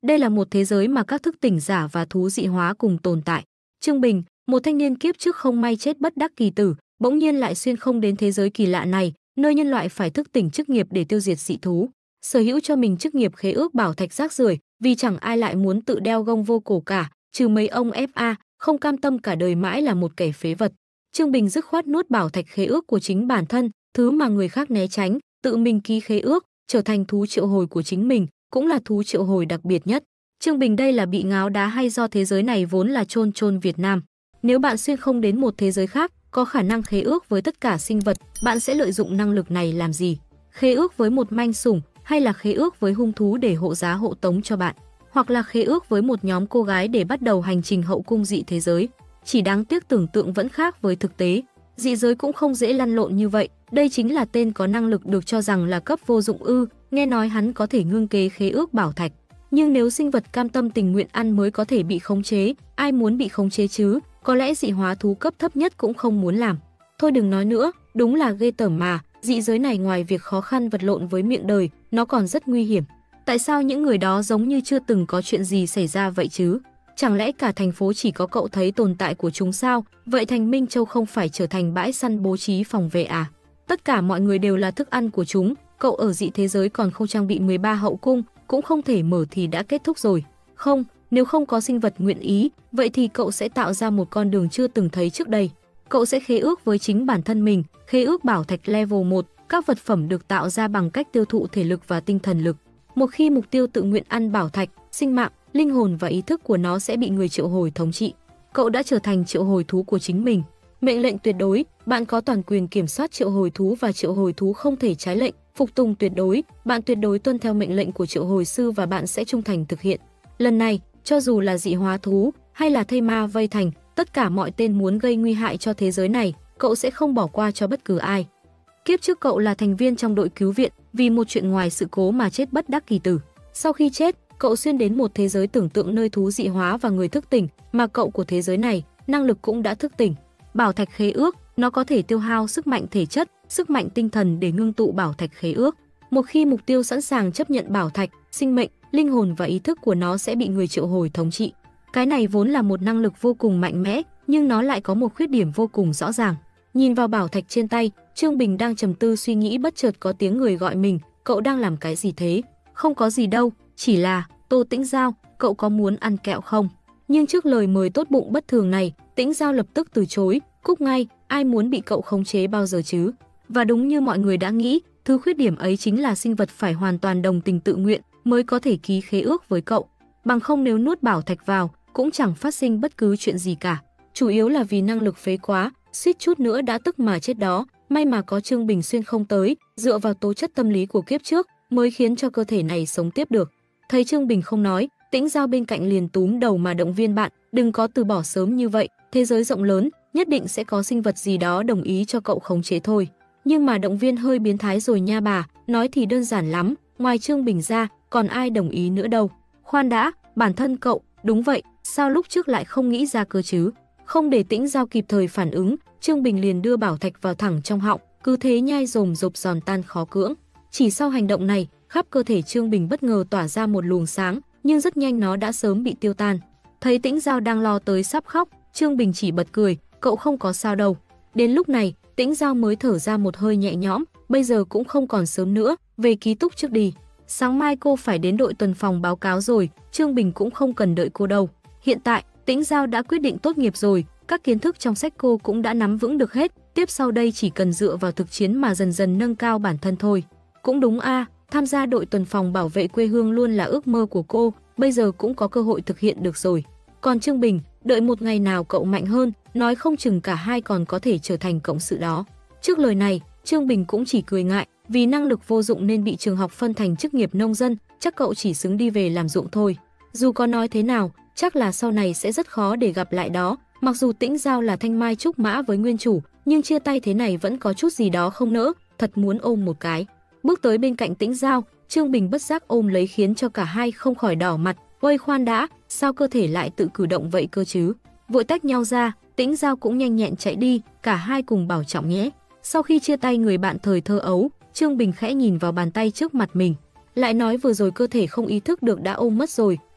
Đây là một thế giới mà các thức tỉnh giả và thú dị hóa cùng tồn tại. Trương Bình, một thanh niên kiếp trước không may chết bất đắc kỳ tử, bỗng nhiên lại xuyên không đến thế giới kỳ lạ này, nơi nhân loại phải thức tỉnh chức nghiệp để tiêu diệt dị thú. Sở hữu cho mình chức nghiệp khế ước bảo thạch rác rưởi, vì chẳng ai lại muốn tự đeo gông vô cổ cả, trừ mấy ông FA, không cam tâm cả đời mãi là một kẻ phế vật. Trương Bình dứt khoát nuốt bảo thạch khế ước của chính bản thân, thứ mà người khác né tránh, tự mình ký khế ước, trở thành thú triệu hồi của chính mình, cũng là thú triệu hồi đặc biệt nhất. Trương Bình đây là bị ngáo đá hay do thế giới này vốn là chôn chôn Việt Nam? Nếu bạn xuyên không đến một thế giới khác, có khả năng khế ước với tất cả sinh vật, bạn sẽ lợi dụng năng lực này làm gì? Khế ước với một manh sủng, hay là khế ước với hung thú để hộ giá hộ tống cho bạn? Hoặc là khế ước với một nhóm cô gái để bắt đầu hành trình hậu cung dị thế giới? Chỉ đáng tiếc tưởng tượng vẫn khác với thực tế. Dị giới cũng không dễ lăn lộn như vậy, đây chính là tên có năng lực được cho rằng là cấp vô dụng ư, nghe nói hắn có thể ngưng kế khế ước bảo thạch. Nhưng nếu sinh vật cam tâm tình nguyện ăn mới có thể bị khống chế, ai muốn bị khống chế chứ, có lẽ dị hóa thú cấp thấp nhất cũng không muốn làm. Thôi đừng nói nữa, đúng là ghê tởm mà, dị giới này ngoài việc khó khăn vật lộn với miệng đời, nó còn rất nguy hiểm. Tại sao những người đó giống như chưa từng có chuyện gì xảy ra vậy chứ? Chẳng lẽ cả thành phố chỉ có cậu thấy tồn tại của chúng sao? Vậy thành Minh Châu không phải trở thành bãi săn bố trí phòng vệ à? Tất cả mọi người đều là thức ăn của chúng, cậu ở dị thế giới còn không trang bị 13 hậu cung, cũng không thể mở thì đã kết thúc rồi. Không, nếu không có sinh vật nguyện ý, vậy thì cậu sẽ tạo ra một con đường chưa từng thấy trước đây. Cậu sẽ khế ước với chính bản thân mình, khế ước bảo thạch level 1, các vật phẩm được tạo ra bằng cách tiêu thụ thể lực và tinh thần lực. Một khi mục tiêu tự nguyện ăn bảo thạch, sinh mạng, linh hồn và ý thức của nó sẽ bị người triệu hồi thống trị. Cậu đã trở thành triệu hồi thú của chính mình. Mệnh lệnh tuyệt đối, bạn có toàn quyền kiểm soát triệu hồi thú và triệu hồi thú không thể trái lệnh. Phục tùng tuyệt đối, bạn tuyệt đối tuân theo mệnh lệnh của triệu hồi sư và bạn sẽ trung thành thực hiện. Lần này, cho dù là dị hóa thú hay là thây ma vây thành, tất cả mọi tên muốn gây nguy hại cho thế giới này, cậu sẽ không bỏ qua cho bất cứ ai. Kiếp trước cậu là thành viên trong đội cứu viện, vì một chuyện ngoài sự cố mà chết bất đắc kỳ tử. Sau khi chết, cậu xuyên đến một thế giới tưởng tượng nơi thú dị hóa và người thức tỉnh, mà cậu của thế giới này, năng lực cũng đã thức tỉnh. Bảo thạch khế ước, nó có thể tiêu hao sức mạnh thể chất, sức mạnh tinh thần để ngưng tụ bảo thạch khế ước. Một khi mục tiêu sẵn sàng chấp nhận bảo thạch, sinh mệnh, linh hồn và ý thức của nó sẽ bị người triệu hồi thống trị. Cái này vốn là một năng lực vô cùng mạnh mẽ, nhưng nó lại có một khuyết điểm vô cùng rõ ràng. Nhìn vào bảo thạch trên tay, Trương Bình đang trầm tư suy nghĩ bất chợt có tiếng người gọi mình, cậu đang làm cái gì thế? Không có gì đâu, chỉ là, Tô Tĩnh Giao, cậu có muốn ăn kẹo không? Nhưng trước lời mời tốt bụng bất thường này, Tĩnh Giao lập tức từ chối, cúp ngay, ai muốn bị cậu khống chế bao giờ chứ? Và đúng như mọi người đã nghĩ, thứ khuyết điểm ấy chính là sinh vật phải hoàn toàn đồng tình tự nguyện mới có thể ký khế ước với cậu. Bằng không nếu nuốt bảo thạch vào, cũng chẳng phát sinh bất cứ chuyện gì cả. Chủ yếu là vì năng lực phế quá, suýt chút nữa đã tức mà chết đó. May mà có Trương Bình xuyên không tới, dựa vào tố chất tâm lý của kiếp trước mới khiến cho cơ thể này sống tiếp được. Thấy Trương Bình không nói, Tĩnh Giao bên cạnh liền túm đầu mà động viên bạn, đừng có từ bỏ sớm như vậy, thế giới rộng lớn, nhất định sẽ có sinh vật gì đó đồng ý cho cậu khống chế thôi. Nhưng mà động viên hơi biến thái rồi nha bà, nói thì đơn giản lắm, ngoài Trương Bình ra, còn ai đồng ý nữa đâu. Khoan đã, bản thân cậu, đúng vậy, sao lúc trước lại không nghĩ ra cơ chứ? Không để Tĩnh Giao kịp thời phản ứng, Trương Bình liền đưa bảo thạch vào thẳng trong họng, cứ thế nhai rồm rộp giòn tan khó cưỡng. Chỉ sau hành động này, khắp cơ thể Trương Bình bất ngờ tỏa ra một luồng sáng, nhưng rất nhanh nó đã sớm bị tiêu tan. Thấy Tĩnh Giao đang lo tới sắp khóc, Trương Bình chỉ bật cười, cậu không có sao đâu. Đến lúc này, Tĩnh Giao mới thở ra một hơi nhẹ nhõm, bây giờ cũng không còn sớm nữa, về ký túc trước đi. Sáng mai cô phải đến đội tuần phòng báo cáo rồi, Trương Bình cũng không cần đợi cô đâu. Hiện tại, Tĩnh Giao đã quyết định tốt nghiệp rồi, các kiến thức trong sách cô cũng đã nắm vững được hết, tiếp sau đây chỉ cần dựa vào thực chiến mà dần dần nâng cao bản thân thôi. Cũng đúng a, tham gia đội tuần phòng bảo vệ quê hương luôn là ước mơ của cô, bây giờ cũng có cơ hội thực hiện được rồi. Còn Trương Bình, đợi một ngày nào cậu mạnh hơn, nói không chừng cả hai còn có thể trở thành cộng sự đó. Trước lời này, Trương Bình cũng chỉ cười ngại, vì năng lực vô dụng nên bị trường học phân thành chức nghiệp nông dân, chắc cậu chỉ xứng đi về làm ruộng thôi. Dù có nói thế nào, chắc là sau này sẽ rất khó để gặp lại đó. Mặc dù Tĩnh Giao là thanh mai trúc mã với nguyên chủ, nhưng chia tay thế này vẫn có chút gì đó không nỡ, thật muốn ôm một cái. Bước tới bên cạnh Tĩnh Giao, Trương Bình bất giác ôm lấy khiến cho cả hai không khỏi đỏ mặt. Ôi khoan đã, sao cơ thể lại tự cử động vậy cơ chứ? Vội tách nhau ra, Tĩnh Giao cũng nhanh nhẹn chạy đi, cả hai cùng bảo trọng nhé. Sau khi chia tay người bạn thời thơ ấu, Trương Bình khẽ nhìn vào bàn tay trước mặt mình, lại nói vừa rồi cơ thể không ý thức được đã ôm mất rồi,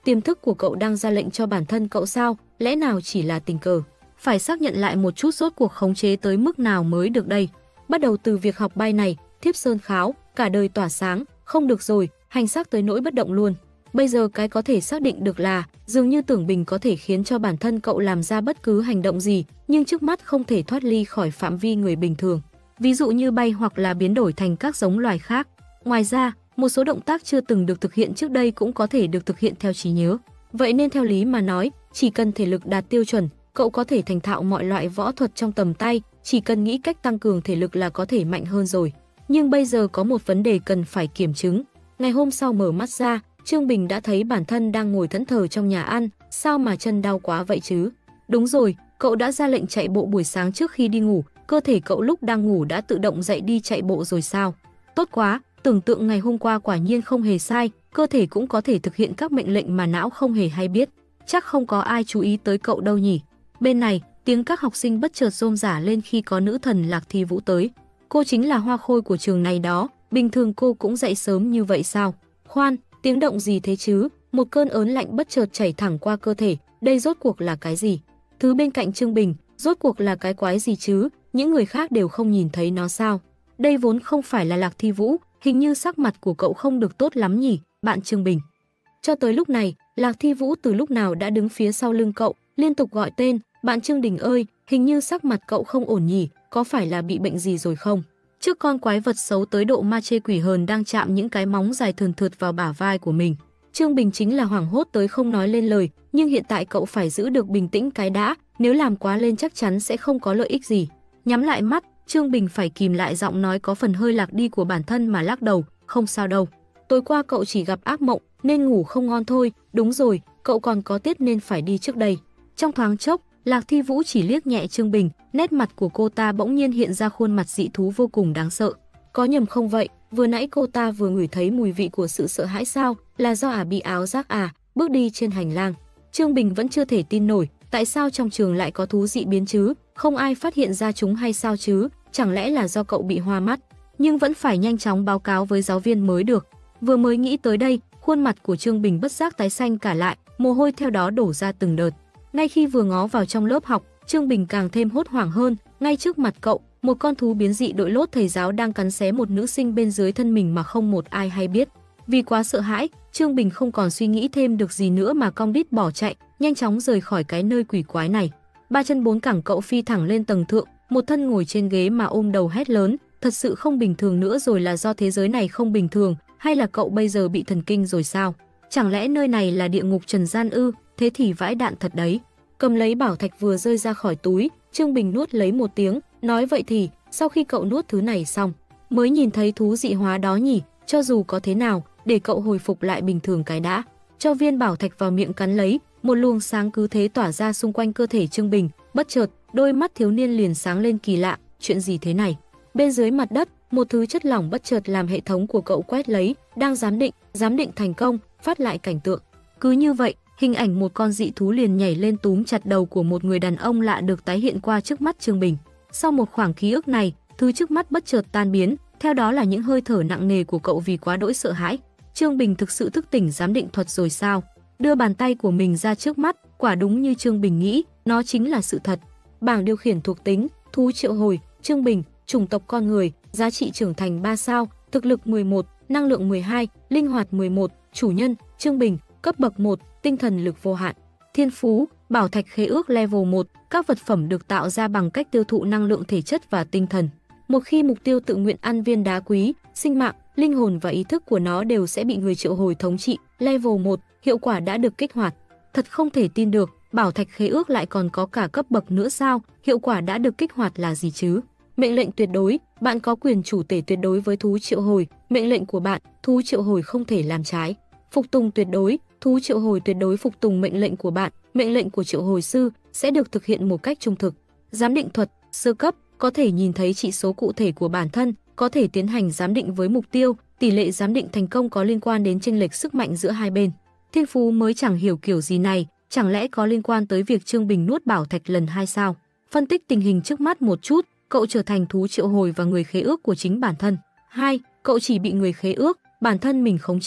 Tiềm thức của cậu đang ra lệnh cho bản thân cậu sao? Lẽ nào chỉ là tình cờ? Phải xác nhận lại một chút rốt cuộc khống chế tới mức nào mới được đây. Bắt đầu từ việc học bay này, thiếp sơn kháo, cả đời tỏa sáng, không được rồi, hành xác tới nỗi bất động luôn. Bây giờ cái có thể xác định được là dường như Tưởng Bình có thể khiến cho bản thân cậu làm ra bất cứ hành động gì, nhưng trước mắt không thể thoát ly khỏi phạm vi người bình thường. Ví dụ như bay hoặc là biến đổi thành các giống loài khác. Ngoài ra, một số động tác chưa từng được thực hiện trước đây cũng có thể được thực hiện theo trí nhớ. Vậy nên theo lý mà nói, chỉ cần thể lực đạt tiêu chuẩn, cậu có thể thành thạo mọi loại võ thuật trong tầm tay, chỉ cần nghĩ cách tăng cường thể lực là có thể mạnh hơn rồi. Nhưng bây giờ có một vấn đề cần phải kiểm chứng. Ngày hôm sau mở mắt ra, Trương Bình đã thấy bản thân đang ngồi thẫn thờ trong nhà ăn, sao mà chân đau quá vậy chứ? Đúng rồi, cậu đã ra lệnh chạy bộ buổi sáng trước khi đi ngủ, cơ thể cậu lúc đang ngủ đã tự động dậy đi chạy bộ rồi sao? Tốt quá, tưởng tượng ngày hôm qua quả nhiên không hề sai, cơ thể cũng có thể thực hiện các mệnh lệnh mà não không hề hay biết. Chắc không có ai chú ý tới cậu đâu nhỉ? Bên này, tiếng các học sinh bất chợt rôm rả lên khi có nữ thần Lạc Thi Vũ tới. Cô chính là hoa khôi của trường này đó, bình thường cô cũng dậy sớm như vậy sao? Khoan, tiếng động gì thế chứ? Một cơn ớn lạnh bất chợt chảy thẳng qua cơ thể, đây rốt cuộc là cái gì? Thứ bên cạnh Trương Bình, rốt cuộc là cái quái gì chứ? Những người khác đều không nhìn thấy nó sao? Đây vốn không phải là Lạc Thi Vũ, hình như sắc mặt của cậu không được tốt lắm nhỉ, bạn Trương Bình. Cho tới lúc này, Lạc Thi Vũ từ lúc nào đã đứng phía sau lưng cậu, liên tục gọi tên, bạn Trương Đình ơi, hình như sắc mặt cậu không ổn nhỉ, có phải là bị bệnh gì rồi không? Trước con quái vật xấu tới độ ma chê quỷ hờn đang chạm những cái móng dài thườn thượt vào bả vai của mình. Trương Bình chính là hoảng hốt tới không nói lên lời, nhưng hiện tại cậu phải giữ được bình tĩnh cái đã, nếu làm quá lên chắc chắn sẽ không có lợi ích gì. Nhắm lại mắt, Trương Bình phải kìm lại giọng nói có phần hơi lạc đi của bản thân mà lắc đầu, không sao đâu. Tối qua cậu chỉ gặp ác mộng nên ngủ không ngon thôi, đúng rồi, cậu còn có tiết nên phải đi trước đây. Trong thoáng chốc, Lạc Thi Vũ chỉ liếc nhẹ Trương Bình, nét mặt của cô ta bỗng nhiên hiện ra khuôn mặt dị thú vô cùng đáng sợ. Có nhầm không vậy, vừa nãy cô ta vừa ngửi thấy mùi vị của sự sợ hãi sao, là do bị áo giác bước đi trên hành lang. Trương Bình vẫn chưa thể tin nổi, tại sao trong trường lại có thú dị biến chứ, không ai phát hiện ra chúng hay sao chứ, chẳng lẽ là do cậu bị hoa mắt, nhưng vẫn phải nhanh chóng báo cáo với giáo viên mới được. Vừa mới nghĩ tới đây, khuôn mặt của Trương Bình bất giác tái xanh cả lại, mồ hôi theo đó đổ ra từng đợt. Ngay khi vừa ngó vào trong lớp học, Trương Bình càng thêm hốt hoảng hơn, ngay trước mặt cậu, một con thú biến dị đội lốt thầy giáo đang cắn xé một nữ sinh bên dưới thân mình mà không một ai hay biết. Vì quá sợ hãi, Trương Bình không còn suy nghĩ thêm được gì nữa mà cong đít bỏ chạy, nhanh chóng rời khỏi cái nơi quỷ quái này. Ba chân bốn cẳng cậu phi thẳng lên tầng thượng, một thân ngồi trên ghế mà ôm đầu hét lớn, thật sự không bình thường nữa rồi, là do thế giới này không bình thường, hay là cậu bây giờ bị thần kinh rồi sao? Chẳng lẽ nơi này là địa ngục trần gian ư? Thế thì vãi đạn thật đấy. Cầm lấy bảo thạch vừa rơi ra khỏi túi, Trương Bình nuốt lấy một tiếng, nói vậy thì, sau khi cậu nuốt thứ này xong, mới nhìn thấy thú dị hóa đó nhỉ, cho dù có thế nào, để cậu hồi phục lại bình thường cái đã. Cho viên bảo thạch vào miệng cắn lấy, một luồng sáng cứ thế tỏa ra xung quanh cơ thể Trương Bình, bất chợt, đôi mắt thiếu niên liền sáng lên kỳ lạ, chuyện gì thế này? Bên dưới mặt đất, một thứ chất lỏng bất chợt làm hệ thống của cậu quét lấy, đang giám định thành công, phát lại cảnh tượng. Cứ như vậy, hình ảnh một con dị thú liền nhảy lên túm chặt đầu của một người đàn ông lạ được tái hiện qua trước mắt Trương Bình. Sau một khoảng ký ức này, thứ trước mắt bất chợt tan biến, theo đó là những hơi thở nặng nề của cậu vì quá đỗi sợ hãi. Trương Bình thực sự thức tỉnh giám định thuật rồi sao? Đưa bàn tay của mình ra trước mắt, quả đúng như Trương Bình nghĩ, nó chính là sự thật. Bảng điều khiển thuộc tính, thú triệu hồi, Trương Bình, chủng tộc con người, giá trị trưởng thành 3 sao, thực lực 11, năng lượng 12, linh hoạt 11, chủ nhân, Trương Bình, cấp bậc 1, tinh thần lực vô hạn. Thiên phú, bảo thạch khế ước level 1, các vật phẩm được tạo ra bằng cách tiêu thụ năng lượng thể chất và tinh thần. Một khi mục tiêu tự nguyện ăn viên đá quý, sinh mạng, linh hồn và ý thức của nó đều sẽ bị người triệu hồi thống trị. Level 1, hiệu quả đã được kích hoạt. Thật không thể tin được, bảo thạch khế ước lại còn có cả cấp bậc nữa sao? Hiệu quả đã được kích hoạt là gì chứ? Mệnh lệnh tuyệt đối, bạn có quyền chủ tể tuyệt đối với thú triệu hồi, mệnh lệnh của bạn, thú triệu hồi không thể làm trái. Phục tùng tuyệt đối, thú triệu hồi tuyệt đối phục tùng mệnh lệnh của bạn, mệnh lệnh của triệu hồi sư sẽ được thực hiện một cách trung thực. Giám định thuật, sơ cấp, có thể nhìn thấy chỉ số cụ thể của bản thân, có thể tiến hành giám định với mục tiêu, tỷ lệ giám định thành công có liên quan đến chênh lệch sức mạnh giữa hai bên. Thiên phú mới chẳng hiểu kiểu gì này, chẳng lẽ có liên quan tới việc Trương Bình nuốt bảo thạch lần 2 sao? Phân tích tình hình trước mắt một chút, cậu trở thành thú triệu hồi và người khế ước của chính bản thân. 2. Cậu chỉ bị người khế ước, bản thân mình khống chế,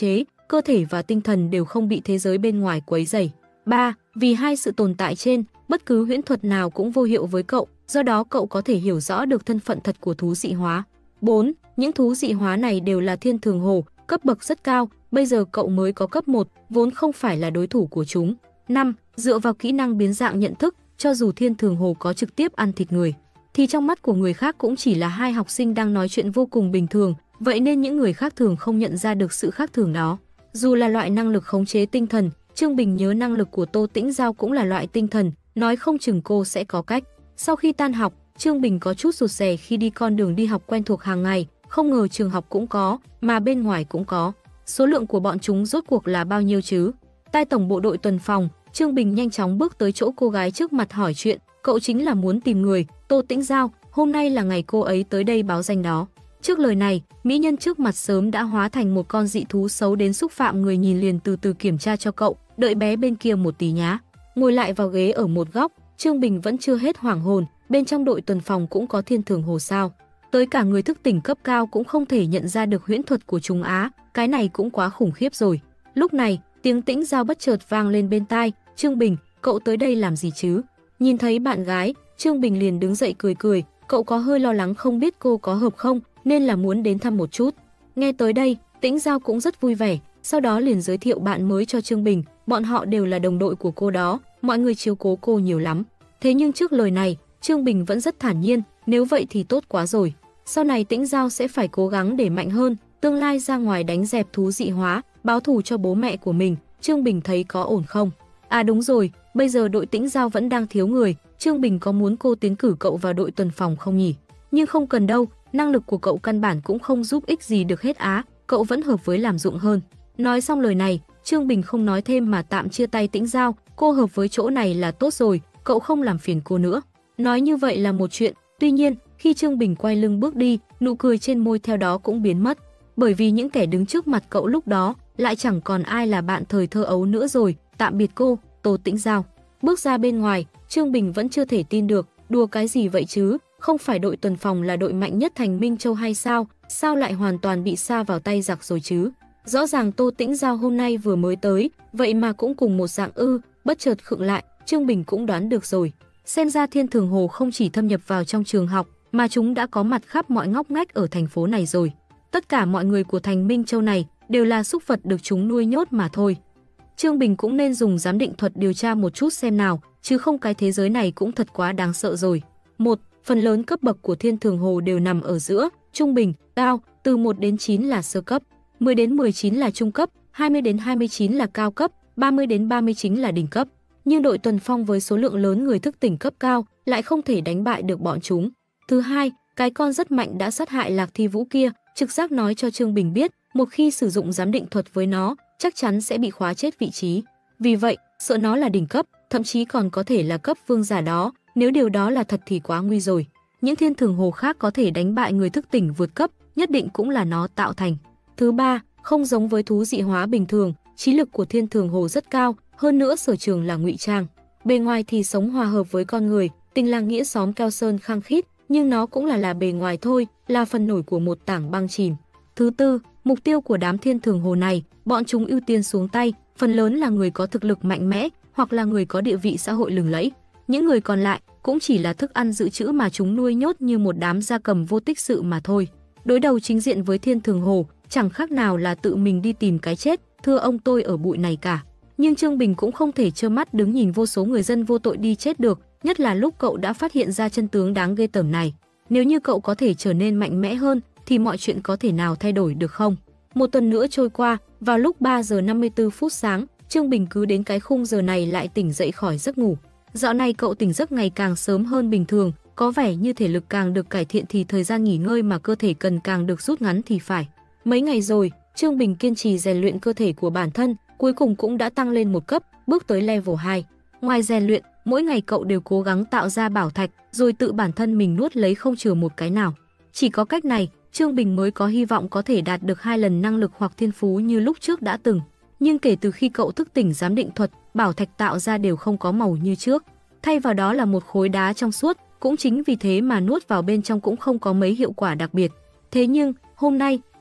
cơ thể và tinh thần đều không bị thế giới bên ngoài quấy rầy. 3. Vì hai sự tồn tại trên, bất cứ huyễn thuật nào cũng vô hiệu với cậu, do đó cậu có thể hiểu rõ được thân phận thật của thú dị hóa. 4. Những thú dị hóa này đều là thiên thường hồ, cấp bậc rất cao, bây giờ cậu mới có cấp 1, vốn không phải là đối thủ của chúng. 5. Dựa vào kỹ năng biến dạng nhận thức, cho dù thiên thường hồ có trực tiếp ăn thịt người, thì trong mắt của người khác cũng chỉ là hai học sinh đang nói chuyện vô cùng bình thường, vậy nên những người khác thường không nhận ra được sự khác thường đó. Dù là loại năng lực khống chế tinh thần, Trương Bình nhớ năng lực của Tô Tĩnh Giao cũng là loại tinh thần, nói không chừng cô sẽ có cách. Sau khi tan học, Trương Bình có chút rụt rè khi đi con đường đi học quen thuộc hàng ngày, không ngờ trường học cũng có, mà bên ngoài cũng có. Số lượng của bọn chúng rốt cuộc là bao nhiêu chứ? Tại tổng bộ đội tuần phòng, Trương Bình nhanh chóng bước tới chỗ cô gái trước mặt hỏi chuyện, cậu chính là muốn tìm người, Tô Tĩnh Giao, hôm nay là ngày cô ấy tới đây báo danh đó. Trước lời này, mỹ nhân trước mặt sớm đã hóa thành một con dị thú xấu đến xúc phạm người, nhìn liền từ từ kiểm tra cho cậu, đợi bé bên kia một tí nhá. Ngồi lại vào ghế ở một góc, Trương Bình vẫn chưa hết hoảng hồn, bên trong đội tuần phòng cũng có thiên thường hồ sao? Tới cả người thức tỉnh cấp cao cũng không thể nhận ra được huyễn thuật của chúng á, cái này cũng quá khủng khiếp rồi. Lúc này, tiếng Tĩnh Giao bất chợt vang lên bên tai, Trương Bình, cậu tới đây làm gì chứ? Nhìn thấy bạn gái, Trương Bình liền đứng dậy cười cười, cậu có hơi lo lắng không biết cô có hợp không, nên là muốn đến thăm một chút. Nghe tới đây, Tĩnh Giao cũng rất vui vẻ, sau đó liền giới thiệu bạn mới cho Trương Bình, bọn họ đều là đồng đội của cô đó, mọi người chiếu cố cô nhiều lắm. Thế nhưng trước lời này, Trương Bình vẫn rất thản nhiên, nếu vậy thì tốt quá rồi. Sau này Tĩnh Giao sẽ phải cố gắng để mạnh hơn, tương lai ra ngoài đánh dẹp thú dị hóa, báo thù cho bố mẹ của mình. Trương Bình thấy có ổn không? À đúng rồi, bây giờ đội Tĩnh Giao vẫn đang thiếu người, Trương Bình có muốn cô tiến cử cậu vào đội tuần phòng không nhỉ? Nhưng không cần đâu, năng lực của cậu căn bản cũng không giúp ích gì được hết á, cậu vẫn hợp với làm dụng hơn. Nói xong lời này, Trương Bình không nói thêm mà tạm chia tay Tĩnh Giao, cô hợp với chỗ này là tốt rồi, cậu không làm phiền cô nữa. Nói như vậy là một chuyện, tuy nhiên, khi Trương Bình quay lưng bước đi, nụ cười trên môi theo đó cũng biến mất, bởi vì những kẻ đứng trước mặt cậu lúc đó lại chẳng còn ai là bạn thời thơ ấu nữa rồi. Tạm biệt cô, Tô Tĩnh Giao. Bước ra bên ngoài, Trương Bình vẫn chưa thể tin được, đùa cái gì vậy chứ, không phải đội tuần phòng là đội mạnh nhất thành Minh Châu hay sao, sao lại hoàn toàn bị sa vào tay giặc rồi chứ? Rõ ràng Tô Tĩnh Giao hôm nay vừa mới tới, vậy mà cũng cùng một dạng ư? Bất chợt khựng lại, Trương Bình cũng đoán được rồi. Xem ra thiên thường hồ không chỉ thâm nhập vào trong trường học, mà chúng đã có mặt khắp mọi ngóc ngách ở thành phố này rồi. Tất cả mọi người của thành Minh Châu này đều là súc vật được chúng nuôi nhốt mà thôi. Trương Bình cũng nên dùng giám định thuật điều tra một chút xem nào, chứ không cái thế giới này cũng thật quá đáng sợ rồi. Phần lớn cấp bậc của thiên thường hồ đều nằm ở giữa, trung bình, cao, từ 1 đến 9 là sơ cấp, 10 đến 19 là trung cấp, 20 đến 29 là cao cấp, 30 đến 39 là đỉnh cấp. Nhưng đội tuần phong với số lượng lớn người thức tỉnh cấp cao lại không thể đánh bại được bọn chúng. Thứ hai, cái con rất mạnh đã sát hại Lạc Thi Vũ kia, trực giác nói cho Trương Bình biết, một khi sử dụng giám định thuật với nó, chắc chắn sẽ bị khóa chết vị trí. Vì vậy, sợ nó là đỉnh cấp, thậm chí còn có thể là cấp vương giả đó, nếu điều đó là thật thì quá nguy rồi. Những thiên thường hồ khác có thể đánh bại người thức tỉnh vượt cấp, nhất định cũng là nó tạo thành. Thứ ba, không giống với thú dị hóa bình thường, trí lực của thiên thường hồ rất cao, hơn nữa sở trường là ngụy trang. Bề ngoài thì sống hòa hợp với con người, tình làng nghĩa xóm keo sơn khăng khít, nhưng nó cũng là bề ngoài thôi, là phần nổi của một tảng băng chìm. Thứ tư, mục tiêu của đám thiên thường hồ này, bọn chúng ưu tiên xuống tay, phần lớn là người có thực lực mạnh mẽ, hoặc là người có địa vị xã hội lừng lẫy. Những người còn lại cũng chỉ là thức ăn dự trữ mà chúng nuôi nhốt như một đám gia cầm vô tích sự mà thôi. Đối đầu chính diện với thiên thường hồ, chẳng khác nào là tự mình đi tìm cái chết, thưa ông tôi ở bụi này cả. Nhưng Trương Bình cũng không thể trơ mắt đứng nhìn vô số người dân vô tội đi chết được, nhất là lúc cậu đã phát hiện ra chân tướng đáng ghê tởm này. Nếu như cậu có thể trở nên mạnh mẽ hơn, thì mọi chuyện có thể nào thay đổi được không? Một tuần nữa trôi qua, vào lúc 3 giờ 54 phút sáng, Trương Bình cứ đến cái khung giờ này lại tỉnh dậy khỏi giấc ngủ. Dạo này cậu tỉnh giấc ngày càng sớm hơn bình thường, có vẻ như thể lực càng được cải thiện thì thời gian nghỉ ngơi mà cơ thể cần càng được rút ngắn thì phải. Mấy ngày rồi, Trương Bình kiên trì rèn luyện cơ thể của bản thân, cuối cùng cũng đã tăng lên một cấp, bước tới level 2. Ngoài rèn luyện, mỗi ngày cậu đều cố gắng tạo ra bảo thạch, rồi tự bản thân mình nuốt lấy không chừa một cái nào. Chỉ có cách này, Trương Bình mới có hy vọng có thể đạt được 2 lần năng lực hoặc thiên phú như lúc trước đã từng. Nhưng kể từ khi cậu thức tỉnh giám định thuật, bảo thạch tạo ra đều không có màu như trước. Thay vào đó là một khối đá trong suốt, cũng chính vì thế mà nuốt vào bên trong cũng không có mấy hiệu quả đặc biệt. Thế nhưng, hôm nay,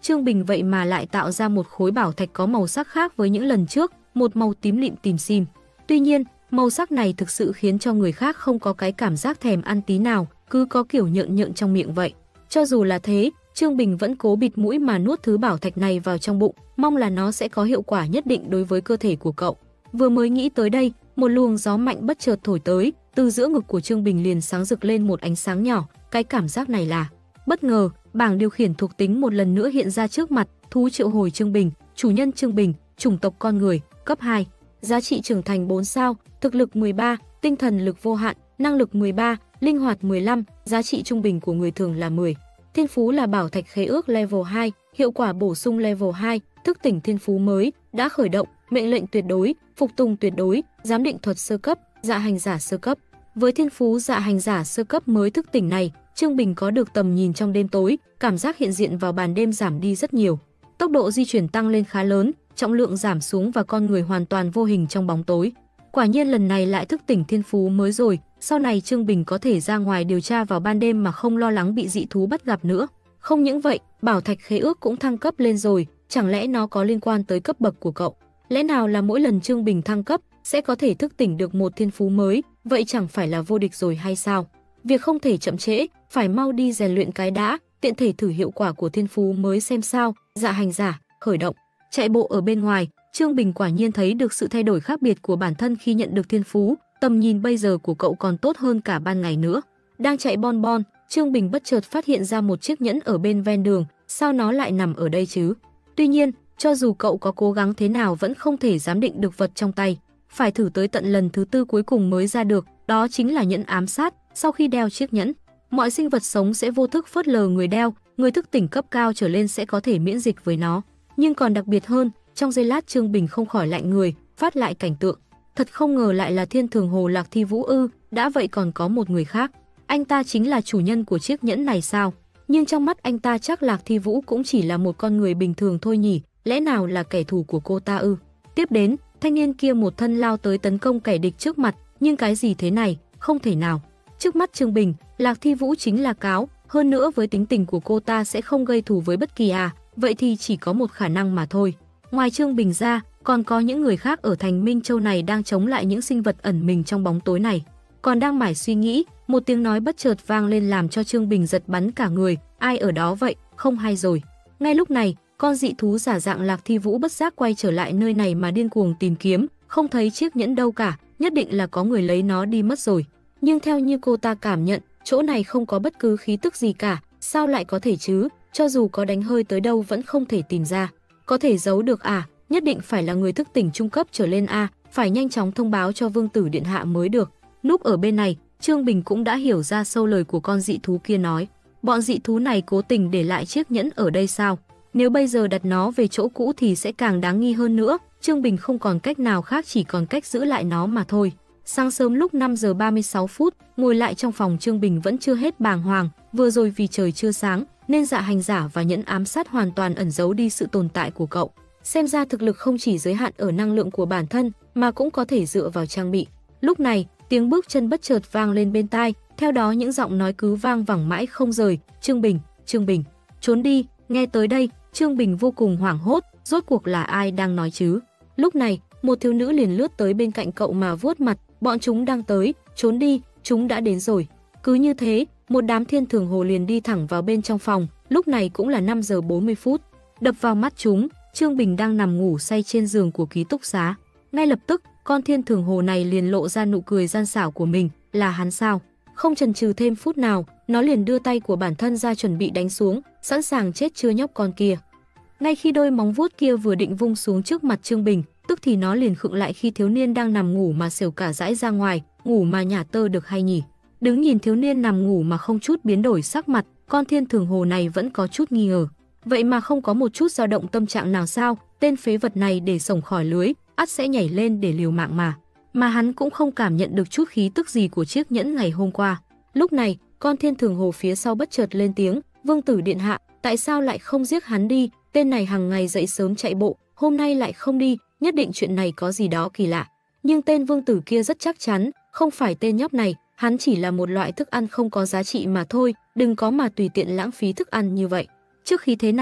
Trương Bình vậy mà lại tạo ra một khối bảo thạch có màu sắc khác với những lần trước, một màu tím lịm tìm sim. Tuy nhiên, màu sắc này thực sự khiến cho người khác không có cái cảm giác thèm ăn tí nào, cứ có kiểu nhợn nhợn trong miệng vậy. Cho dù là thế, Trương Bình vẫn cố bịt mũi mà nuốt thứ bảo thạch này vào trong bụng, mong là nó sẽ có hiệu quả nhất định đối với cơ thể của cậu. Vừa mới nghĩ tới đây, một luồng gió mạnh bất chợt thổi tới, từ giữa ngực của Trương Bình liền sáng rực lên một ánh sáng nhỏ, cái cảm giác này là bất ngờ. Bảng điều khiển thuộc tính một lần nữa hiện ra trước mặt, thú triệu hồi Trương Bình, chủ nhân Trương Bình, chủng tộc con người, cấp 2, giá trị trưởng thành 4 sao, thực lực 13, tinh thần lực vô hạn, năng lực 13, linh hoạt 15, giá trị trung bình của người thường là 10. Thiên phú là bảo thạch khế ước level 2, hiệu quả bổ sung level 2, thức tỉnh thiên phú mới, đã khởi động, mệnh lệnh tuyệt đối, phục tùng tuyệt đối, giám định thuật sơ cấp, dạ hành giả sơ cấp. Với thiên phú dạ hành giả sơ cấp mới thức tỉnh này, Trương Bình có được tầm nhìn trong đêm tối, cảm giác hiện diện vào ban đêm giảm đi rất nhiều. Tốc độ di chuyển tăng lên khá lớn, trọng lượng giảm xuống và con người hoàn toàn vô hình trong bóng tối. Quả nhiên lần này lại thức tỉnh thiên phú mới rồi, sau này Trương Bình có thể ra ngoài điều tra vào ban đêm mà không lo lắng bị dị thú bắt gặp nữa. Không những vậy, bảo thạch khế ước cũng thăng cấp lên rồi, chẳng lẽ nó có liên quan tới cấp bậc của cậu? Lẽ nào là mỗi lần Trương Bình thăng cấp sẽ có thể thức tỉnh được một thiên phú mới, vậy chẳng phải là vô địch rồi hay sao? Việc không thể chậm trễ, phải mau đi rèn luyện cái đã, tiện thể thử hiệu quả của thiên phú mới xem sao. Dạ hành giả, khởi động. Chạy bộ ở bên ngoài, Trương Bình quả nhiên thấy được sự thay đổi khác biệt của bản thân khi nhận được thiên phú, tầm nhìn bây giờ của cậu còn tốt hơn cả ban ngày nữa. Đang chạy bon bon, Trương Bình bất chợt phát hiện ra một chiếc nhẫn ở bên ven đường, sao nó lại nằm ở đây chứ? Tuy nhiên, cho dù cậu có cố gắng thế nào vẫn không thể giám định được vật trong tay, phải thử tới tận lần thứ tư cuối cùng mới ra được, đó chính là nhẫn ám sát. Sau khi đeo chiếc nhẫn, mọi sinh vật sống sẽ vô thức phớt lờ người đeo, người thức tỉnh cấp cao trở lên sẽ có thể miễn dịch với nó. Nhưng còn đặc biệt hơn, trong giây lát Trương Bình không khỏi lạnh người, phát lại cảnh tượng. Thật không ngờ lại là Thiên Thường Hồ Lạc Thi Vũ ư, đã vậy còn có một người khác. Anh ta chính là chủ nhân của chiếc nhẫn này sao? Nhưng trong mắt anh ta chắc Lạc Thi Vũ cũng chỉ là một con người bình thường thôi nhỉ, lẽ nào là kẻ thù của cô ta ư? Tiếp đến, thanh niên kia một thân lao tới tấn công kẻ địch trước mặt, nhưng cái gì thế này, không thể nào. Trước mắt Trương Bình, Lạc Thi Vũ chính là cáo, hơn nữa với tính tình của cô ta sẽ không gây thù với bất kỳ vậy thì chỉ có một khả năng mà thôi. Ngoài Trương Bình ra, còn có những người khác ở thành Minh Châu này đang chống lại những sinh vật ẩn mình trong bóng tối này. Còn đang mải suy nghĩ, một tiếng nói bất chợt vang lên làm cho Trương Bình giật bắn cả người, ai ở đó vậy, không hay rồi. Ngay lúc này, con dị thú giả dạng Lạc Thi Vũ bất giác quay trở lại nơi này mà điên cuồng tìm kiếm, không thấy chiếc nhẫn đâu cả, nhất định là có người lấy nó đi mất rồi. Nhưng theo như cô ta cảm nhận, chỗ này không có bất cứ khí tức gì cả, sao lại có thể chứ, cho dù có đánh hơi tới đâu vẫn không thể tìm ra. Có thể giấu được nhất định phải là người thức tỉnh trung cấp trở lên phải nhanh chóng thông báo cho Vương Tử Điện Hạ mới được. Núp ở bên này, Trương Bình cũng đã hiểu ra sâu lời của con dị thú kia nói. Bọn dị thú này cố tình để lại chiếc nhẫn ở đây sao? Nếu bây giờ đặt nó về chỗ cũ thì sẽ càng đáng nghi hơn nữa. Trương Bình không còn cách nào khác, chỉ còn cách giữ lại nó mà thôi. Sáng sớm lúc 5 giờ 36 phút, ngồi lại trong phòng Trương Bình vẫn chưa hết bàng hoàng, vừa rồi vì trời chưa sáng nên dạ hành giả và nhẫn ám sát hoàn toàn ẩn giấu đi sự tồn tại của cậu. Xem ra thực lực không chỉ giới hạn ở năng lượng của bản thân mà cũng có thể dựa vào trang bị. Lúc này, tiếng bước chân bất chợt vang lên bên tai, theo đó những giọng nói cứ vang vẳng mãi không rời, Trương Bình, trốn đi. Nghe tới đây, Trương Bình vô cùng hoảng hốt, rốt cuộc là ai đang nói chứ? Lúc này, một thiếu nữ liền lướt tới bên cạnh cậu mà vuốt mặt, bọn chúng đang tới, trốn đi, chúng đã đến rồi. Cứ như thế, một đám Thiên Thường Hồ liền đi thẳng vào bên trong phòng, lúc này cũng là 5 giờ 40 phút. Đập vào mắt chúng, Trương Bình đang nằm ngủ say trên giường của ký túc xá. Ngay lập tức, con Thiên Thường Hồ này liền lộ ra nụ cười gian xảo của mình, là hắn sao? Không chần chừ thêm phút nào, nó liền đưa tay của bản thân ra chuẩn bị đánh xuống, sẵn sàng chết chưa nhóc con kia. Ngay khi đôi móng vuốt kia vừa định vung xuống trước mặt Trương Bình, tức thì nó liền khựng lại khi thiếu niên đang nằm ngủ mà xểu cả dãi ra ngoài, ngủ mà nhả tơ được hay nhỉ? Đứng nhìn thiếu niên nằm ngủ mà không chút biến đổi sắc mặt, con Thiên Thường Hồ này vẫn có chút nghi ngờ. Vậy mà không có một chút dao động tâm trạng nào sao? Tên phế vật này để xổng khỏi lưới, ắt sẽ nhảy lên để liều mạng mà. Mà hắn cũng không cảm nhận được chút khí tức gì của chiếc nhẫn ngày hôm qua. Lúc này, con Thiên Thường Hồ phía sau bất chợt lên tiếng, Vương Tử Điện Hạ, tại sao lại không giết hắn đi? Tên này hàng ngày dậy sớm chạy bộ, hôm nay lại không đi, nhất định chuyện này có gì đó kỳ lạ. Nhưng tên Vương Tử kia rất chắc chắn, không phải tên nhóc này, hắn chỉ là một loại thức ăn không có giá trị mà thôi, đừng có mà tùy tiện lãng phí thức ăn như vậy. Trước khi thế này,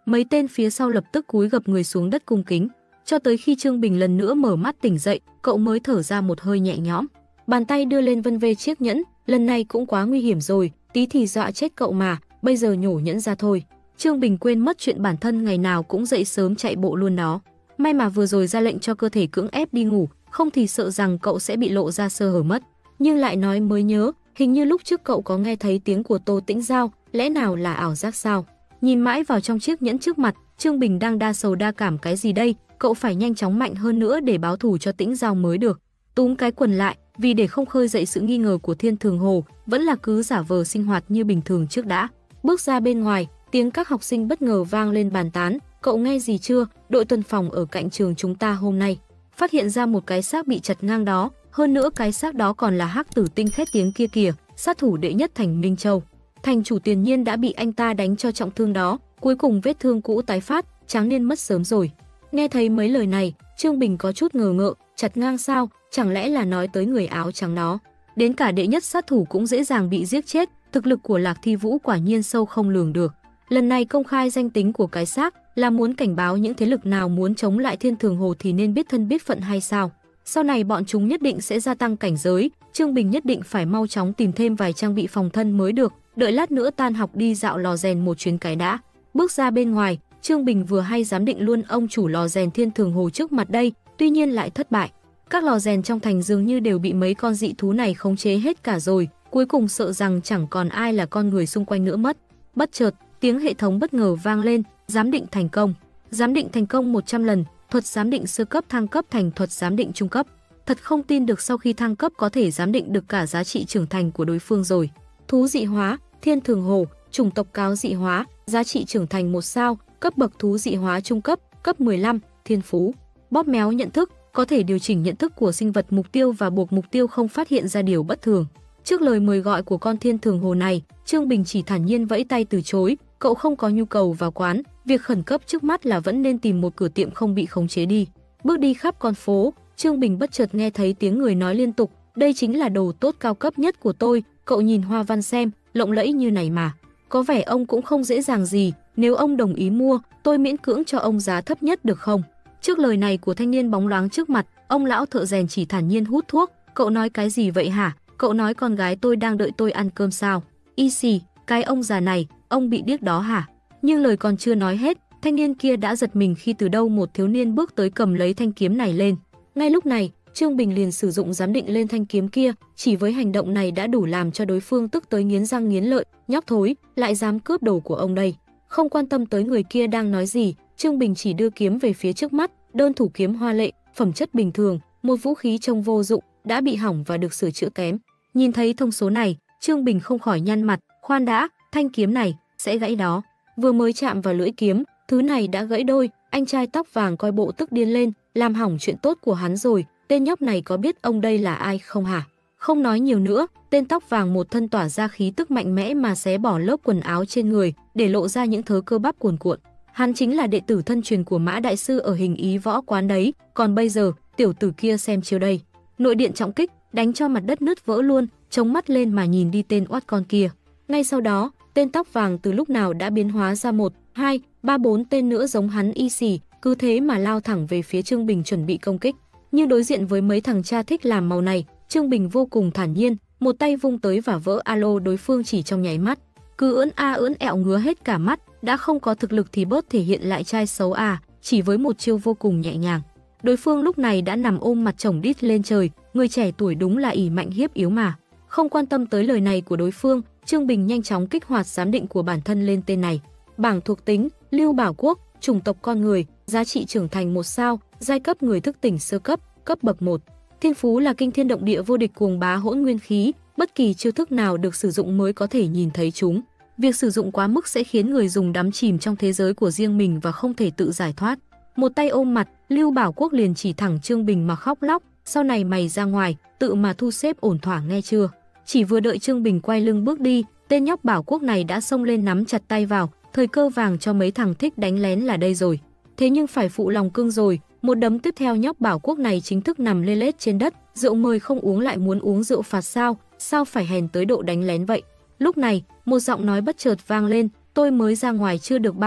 Mấy tên phía sau lập tức cúi gập người xuống đất cung kính. Cho tới khi Trương Bình lần nữa mở mắt tỉnh dậy, cậu mới thở ra một hơi nhẹ nhõm. Bàn tay đưa lên vân vê chiếc nhẫn, lần này cũng quá nguy hiểm rồi, tí thì dọa chết cậu mà, bây giờ nhổ nhẫn ra thôi. Trương Bình quên mất chuyện bản thân ngày nào cũng dậy sớm chạy bộ luôn đó. May mà vừa rồi ra lệnh cho cơ thể cưỡng ép đi ngủ, không thì sợ rằng cậu sẽ bị lộ ra sơ hở mất. Nhưng lại nói mới nhớ, hình như lúc trước cậu có nghe thấy tiếng của Tô Tĩnh Giao, lẽ nào là ảo giác sao? Nhìn mãi vào trong chiếc nhẫn trước mặt, Trương Bình đang đa sầu đa cảm cái gì đây? Cậu phải nhanh chóng mạnh hơn nữa để báo thù cho Tĩnh Giao mới được. Túm cái quần lại, vì để không khơi dậy sự nghi ngờ của Thiên Thường Hồ, vẫn là cứ giả vờ sinh hoạt như bình thường trước đã. Bước ra bên ngoài, tiếng các học sinh bất ngờ vang lên bàn tán. Cậu nghe gì chưa? Đội tuần phòng ở cạnh trường chúng ta hôm nay phát hiện ra một cái xác bị chặt ngang đó, hơn nữa cái xác đó còn là Hắc Tử Tinh khét tiếng kia kìa, sát thủ đệ nhất thành Minh Châu. Thành chủ Tiền Nhiên đã bị anh ta đánh cho trọng thương đó, cuối cùng vết thương cũ tái phát, tráng niên mất sớm rồi. Nghe thấy mấy lời này, Trương Bình có chút ngờ ngợ, chặt ngang sao, chẳng lẽ là nói tới người áo trắng đó. Đến cả đệ nhất sát thủ cũng dễ dàng bị giết chết, thực lực của Lạc Thi Vũ quả nhiên sâu không lường được. Lần này công khai danh tính của cái xác là muốn cảnh báo những thế lực nào muốn chống lại Thiên Thường Hồ thì nên biết thân biết phận hay sao. Sau này bọn chúng nhất định sẽ gia tăng cảnh giới, Trương Bình nhất định phải mau chóng tìm thêm vài trang bị phòng thân mới được, đợi lát nữa tan học đi dạo lò rèn một chuyến cái đã. Bước ra bên ngoài, Trương Bình vừa hay giám định luôn ông chủ lò rèn Thiên Thường Hồ trước mặt đây, tuy nhiên lại thất bại. Các lò rèn trong thành dường như đều bị mấy con dị thú này khống chế hết cả rồi, cuối cùng sợ rằng chẳng còn ai là con người xung quanh nữa mất. Bất chợt, tiếng hệ thống bất ngờ vang lên, giám định thành công. Giám định thành công 100 lần, thuật giám định sơ cấp thăng cấp thành thuật giám định trung cấp. Thật không tin được sau khi thăng cấp có thể giám định được cả giá trị trưởng thành của đối phương rồi. Thú dị hóa, Thiên Thường Hồ, chủng tộc cáo dị hóa, giá trị trưởng thành 1 sao, cấp bậc thú dị hóa trung cấp, cấp 15, thiên phú. Bóp méo nhận thức, có thể điều chỉnh nhận thức của sinh vật mục tiêu và buộc mục tiêu không phát hiện ra điều bất thường. Trước lời mời gọi của con Thiên Thường Hồ này, Trương Bình chỉ thản nhiên vẫy tay từ chối, cậu không có nhu cầu vào quán, việc khẩn cấp trước mắt là vẫn nên tìm một cửa tiệm không bị khống chế đi. Bước đi khắp con phố, Trương Bình bất chợt nghe thấy tiếng người nói liên tục, đây chính là đồ tốt cao cấp nhất của tôi, cậu nhìn hoa văn xem, lộng lẫy như này mà. Có vẻ ông cũng không dễ dàng gì, nếu ông đồng ý mua, tôi miễn cưỡng cho ông giá thấp nhất được không? Trước lời này của thanh niên bóng loáng trước mặt, ông lão thợ rèn chỉ thản nhiên hút thuốc, cậu nói cái gì vậy hả? Cậu nói con gái tôi đang đợi tôi ăn cơm sao? Y xì, cái ông già này, ông bị điếc đó hả? Nhưng lời còn chưa nói hết, thanh niên kia đã giật mình khi từ đâu một thiếu niên bước tới cầm lấy thanh kiếm này lên. Ngay lúc này, Trương Bình liền sử dụng giám định lên thanh kiếm kia, chỉ với hành động này đã đủ làm cho đối phương tức tới nghiến răng nghiến lợi, nhóc thối, lại dám cướp đồ của ông đây. Không quan tâm tới người kia đang nói gì, Trương Bình chỉ đưa kiếm về phía trước mắt, đơn thủ kiếm hoa lệ, phẩm chất bình thường, một vũ khí trông vô dụng, đã bị hỏng và được sửa chữa kém. Nhìn thấy thông số này, Trương Bình không khỏi nhăn mặt, khoan đã, thanh kiếm này sẽ gãy đó. Vừa mới chạm vào lưỡi kiếm, thứ này đã gãy đôi, anh trai tóc vàng coi bộ tức điên lên, làm hỏng chuyện tốt của hắn rồi, tên nhóc này có biết ông đây là ai không hả? Không nói nhiều nữa, tên tóc vàng một thân tỏa ra khí tức mạnh mẽ mà xé bỏ lớp quần áo trên người, để lộ ra những thớ cơ bắp cuồn cuộn. Hắn chính là đệ tử thân truyền của Mã đại sư ở Hình Ý Võ quán đấy, còn bây giờ, tiểu tử kia xem chiêu đây. Nội điện trọng kích, đánh cho mặt đất nứt vỡ luôn, chống mắt lên mà nhìn đi tên oát con kia. Ngay sau đó, tên tóc vàng từ lúc nào đã biến hóa ra 1, 2, 3, 4 tên nữa giống hắn y xì, cứ thế mà lao thẳng về phía Trương Bình chuẩn bị công kích. Nhưng đối diện với mấy thằng cha thích làm màu này, Trương Bình vô cùng thản nhiên, một tay vung tới và vỡ alo đối phương chỉ trong nháy mắt. Cứ ưỡn a ưỡn ẹo ngứa hết cả mắt, đã không có thực lực thì bớt thể hiện lại trai xấu à, chỉ với một chiêu vô cùng nhẹ nhàng. Đối phương lúc này đã nằm ôm mặt chồng đít lên trời, người trẻ tuổi đúng là ỷ mạnh hiếp yếu mà. Không quan tâm tới lời này của đối phương, Trương Bình nhanh chóng kích hoạt giám định của bản thân lên tên này. Bảng thuộc tính, Lưu Bảo Quốc, chủng tộc con người, giá trị trưởng thành 1 sao, giai cấp người thức tỉnh sơ cấp, cấp bậc 1. Thiên phú là kinh thiên động địa vô địch cuồng bá hỗn nguyên khí, bất kỳ chiêu thức nào được sử dụng mới có thể nhìn thấy chúng. Việc sử dụng quá mức sẽ khiến người dùng đắm chìm trong thế giới của riêng mình và không thể tự giải thoát. Một tay ôm mặt, Lưu Bảo Quốc liền chỉ thẳng Trương Bình mà khóc lóc, sau này mày ra ngoài, tự mà thu xếp ổn thỏa nghe chưa? Chỉ vừa đợi Trương Bình quay lưng bước đi, tên nhóc Bảo Quốc này đã xông lên nắm chặt tay vào, thời cơ vàng cho mấy thằng thích đánh lén là đây rồi. Thế nhưng phải phụ lòng cưng rồi, một đấm tiếp theo nhóc Bảo Quốc này chính thức nằm lê lết trên đất, rượu mời không uống lại muốn uống rượu phạt sao phải hèn tới độ đánh lén vậy. Lúc này, một giọng nói bất chợt vang lên, tôi mới ra ngoài chưa được bao lâu,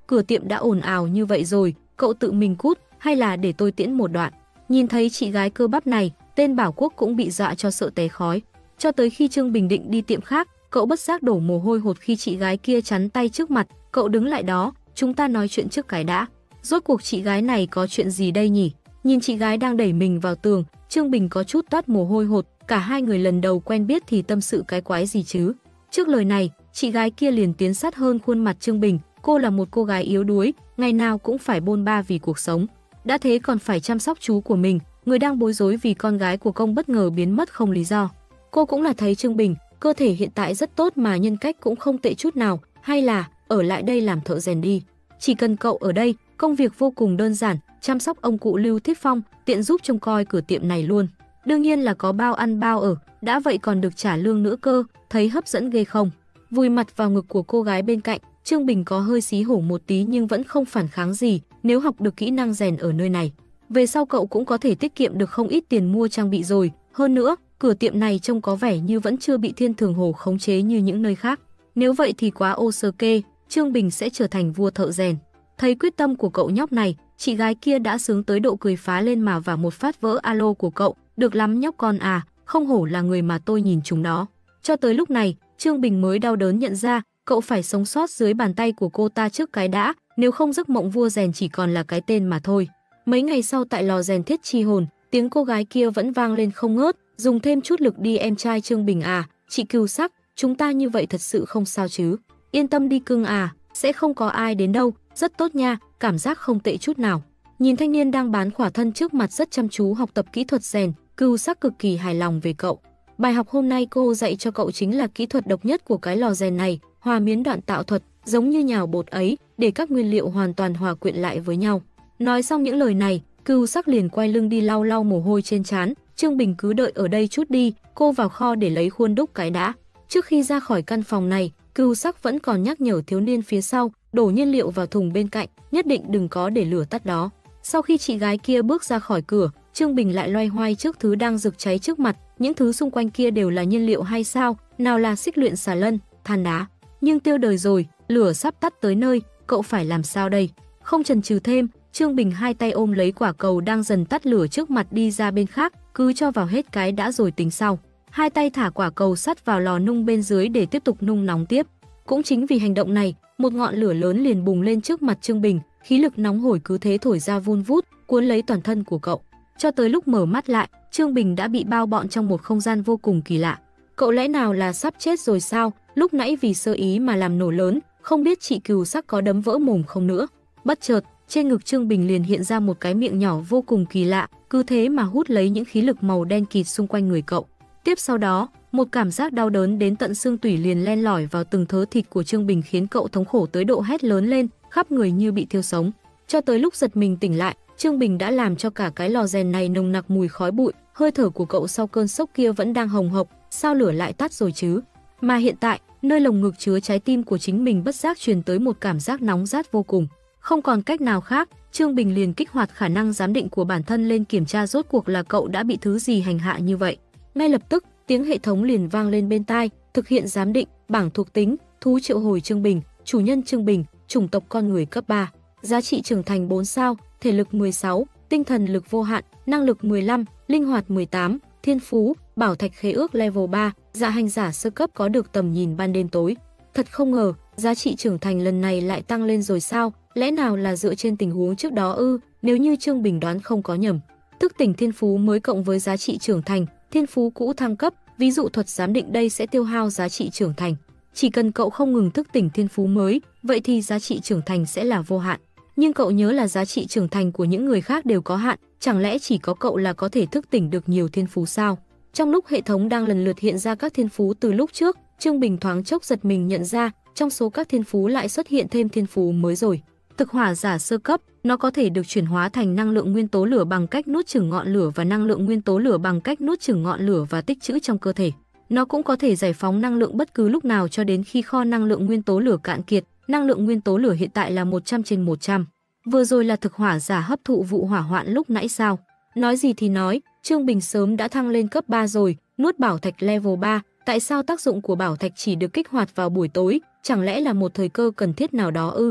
cửa tiệm đã ồn ào như vậy rồi, cậu tự mình cút hay là để tôi tiễn một đoạn. Nhìn thấy chị gái cơ bắp này, tên Bảo Quốc cũng bị dọa cho sợ té khói. Cho tới khi Trương Bình định đi tiệm khác, cậu bất giác đổ mồ hôi hột khi chị gái kia chắn tay trước mặt. Cậu đứng lại đó, chúng ta nói chuyện trước cái đã. Rốt cuộc chị gái này có chuyện gì đây nhỉ? Nhìn chị gái đang đẩy mình vào tường, Trương Bình có chút toát mồ hôi hột. Cả hai người lần đầu quen biết thì tâm sự cái quái gì chứ? Trước lời này, chị gái kia liền tiến sát hơn khuôn mặt Trương Bình. Cô là một cô gái yếu đuối, ngày nào cũng phải bôn ba vì cuộc sống. Đã thế còn phải chăm sóc chú của mình, người đang bối rối vì con gái của công bất ngờ biến mất không lý do. Cô cũng là thấy Trương Bình, cơ thể hiện tại rất tốt mà nhân cách cũng không tệ chút nào, hay là ở lại đây làm thợ rèn đi. Chỉ cần cậu ở đây, công việc vô cùng đơn giản, chăm sóc ông cụ Lưu Thiết Phong, tiện giúp trông coi cửa tiệm này luôn. Đương nhiên là có bao ăn bao ở, đã vậy còn được trả lương nữa cơ, thấy hấp dẫn ghê không? Vùi mặt vào ngực của cô gái bên cạnh, Trương Bình có hơi xí hổ một tí nhưng vẫn không phản kháng gì. Nếu học được kỹ năng rèn ở nơi này, về sau cậu cũng có thể tiết kiệm được không ít tiền mua trang bị rồi. Hơn nữa, cửa tiệm này trông có vẻ như vẫn chưa bị Thiên Thường Hồ khống chế như những nơi khác. Nếu vậy thì quá ô sơ kê, Trương Bình sẽ trở thành vua thợ rèn. Thấy quyết tâm của cậu nhóc này, chị gái kia đã sướng tới độ cười phá lên mà và một phát vỡ alo của cậu. Được lắm nhóc con à, không hổ là người mà tôi nhìn chúng đó. Cho tới lúc này, Trương Bình mới đau đớn nhận ra, cậu phải sống sót dưới bàn tay của cô ta trước cái đã, nếu không giấc mộng vua rèn chỉ còn là cái tên mà thôi. Mấy ngày sau tại lò rèn Thiết Chi Hồn, tiếng cô gái kia vẫn vang lên không ngớt, dùng thêm chút lực đi em trai Trương Bình à, chị Cừu Sắc, chúng ta như vậy thật sự không sao chứ. Yên tâm đi cưng à, sẽ không có ai đến đâu, rất tốt nha, cảm giác không tệ chút nào. Nhìn thanh niên đang bán khỏa thân trước mặt rất chăm chú học tập kỹ thuật rèn, Cừu Sắc cực kỳ hài lòng về cậu. Bài học hôm nay cô dạy cho cậu chính là kỹ thuật độc nhất của cái lò rèn này, hòa miến đoạn tạo thuật, giống như nhào bột ấy, để các nguyên liệu hoàn toàn hòa quyện lại với nhau. Nói xong những lời này, Cừu Sắc liền quay lưng đi lau lau mồ hôi trên trán. Trương Bình cứ đợi ở đây chút đi, cô vào kho để lấy khuôn đúc cái đã. Trước khi ra khỏi căn phòng này, Cừu Sắc vẫn còn nhắc nhở thiếu niên phía sau, đổ nhiên liệu vào thùng bên cạnh, nhất định đừng có để lửa tắt đó. Sau khi chị gái kia bước ra khỏi cửa, Trương Bình lại loay hoay trước thứ đang rực cháy trước mặt. Những thứ xung quanh kia đều là nhiên liệu hay sao? Nào là xích luyện xà lân, than đá. Nhưng tiêu đời rồi, lửa sắp tắt tới nơi, cậu phải làm sao đây? Không chần chừ thêm, Trương Bình hai tay ôm lấy quả cầu đang dần tắt lửa trước mặt đi ra bên khác, cứ cho vào hết cái đã rồi tính sau. Hai tay thả quả cầu sắt vào lò nung bên dưới để tiếp tục nung nóng tiếp. Cũng chính vì hành động này, một ngọn lửa lớn liền bùng lên trước mặt Trương Bình, khí lực nóng hổi cứ thế thổi ra vun vút, cuốn lấy toàn thân của cậu. Cho tới lúc mở mắt lại, Trương Bình đã bị bao bọn trong một không gian vô cùng kỳ lạ. Cậu lẽ nào là sắp chết rồi sao? Lúc nãy vì sơ ý mà làm nổ lớn, không biết chị Cừu Sắc có đấm vỡ mồm không nữa. Bất chợt, trên ngực Trương Bình liền hiện ra một cái miệng nhỏ vô cùng kỳ lạ, cứ thế mà hút lấy những khí lực màu đen kịt xung quanh người cậu. Tiếp sau đó, một cảm giác đau đớn đến tận xương tủy liền len lỏi vào từng thớ thịt của Trương Bình khiến cậu thống khổ tới độ hét lớn lên, khắp người như bị thiêu sống. Cho tới lúc giật mình tỉnh lại, Trương Bình đã làm cho cả cái lò rèn này nồng nặc mùi khói bụi, hơi thở của cậu sau cơn sốc kia vẫn đang hồng hộc, sao lửa lại tắt rồi chứ? Mà hiện tại, nơi lồng ngực chứa trái tim của chính mình bất giác truyền tới một cảm giác nóng rát vô cùng. Không còn cách nào khác, Trương Bình liền kích hoạt khả năng giám định của bản thân lên kiểm tra rốt cuộc là cậu đã bị thứ gì hành hạ như vậy. Ngay lập tức, tiếng hệ thống liền vang lên bên tai, thực hiện giám định, bảng thuộc tính, thú triệu hồi Trương Bình, chủ nhân Trương Bình, chủng tộc con người cấp 3, giá trị trưởng thành 4 sao, thể lực 16, tinh thần lực vô hạn, năng lực 15, linh hoạt 18, thiên phú, bảo thạch khế ước level 3, dạ hành giả sơ cấp có được tầm nhìn ban đêm tối. Thật không ngờ, giá trị trưởng thành lần này lại tăng lên rồi sao? Lẽ nào là dựa trên tình huống trước đó ư? Nếu như Trương Bình đoán không có nhầm, thức tỉnh thiên phú mới cộng với giá trị trưởng thành, thiên phú cũ thăng cấp, ví dụ thuật giám định đây sẽ tiêu hao giá trị trưởng thành. Chỉ cần cậu không ngừng thức tỉnh thiên phú mới, vậy thì giá trị trưởng thành sẽ là vô hạn. Nhưng cậu nhớ là giá trị trưởng thành của những người khác đều có hạn, chẳng lẽ chỉ có cậu là có thể thức tỉnh được nhiều thiên phú sao? Trong lúc hệ thống đang lần lượt hiện ra các thiên phú từ lúc trước, Trương Bình thoáng chốc giật mình nhận ra, trong số các thiên phú lại xuất hiện thêm thiên phú mới rồi. Thực hỏa giả sơ cấp, nó có thể được chuyển hóa thành năng lượng nguyên tố lửa bằng cách nuốt chửng ngọn lửa và năng lượng nguyên tố lửa bằng cách nuốt chửng ngọn lửa và tích trữ trong cơ thể. Nó cũng có thể giải phóng năng lượng bất cứ lúc nào cho đến khi kho năng lượng nguyên tố lửa cạn kiệt. Năng lượng nguyên tố lửa hiện tại là 100/100. Vừa rồi là thực hỏa giả hấp thụ vụ hỏa hoạn lúc nãy sao? Nói gì thì nói, Trương Bình sớm đã thăng lên cấp 3 rồi, nuốt bảo thạch level 3, tại sao tác dụng của bảo thạch chỉ được kích hoạt vào buổi tối, chẳng lẽ là một thời cơ cần thiết nào đó ư?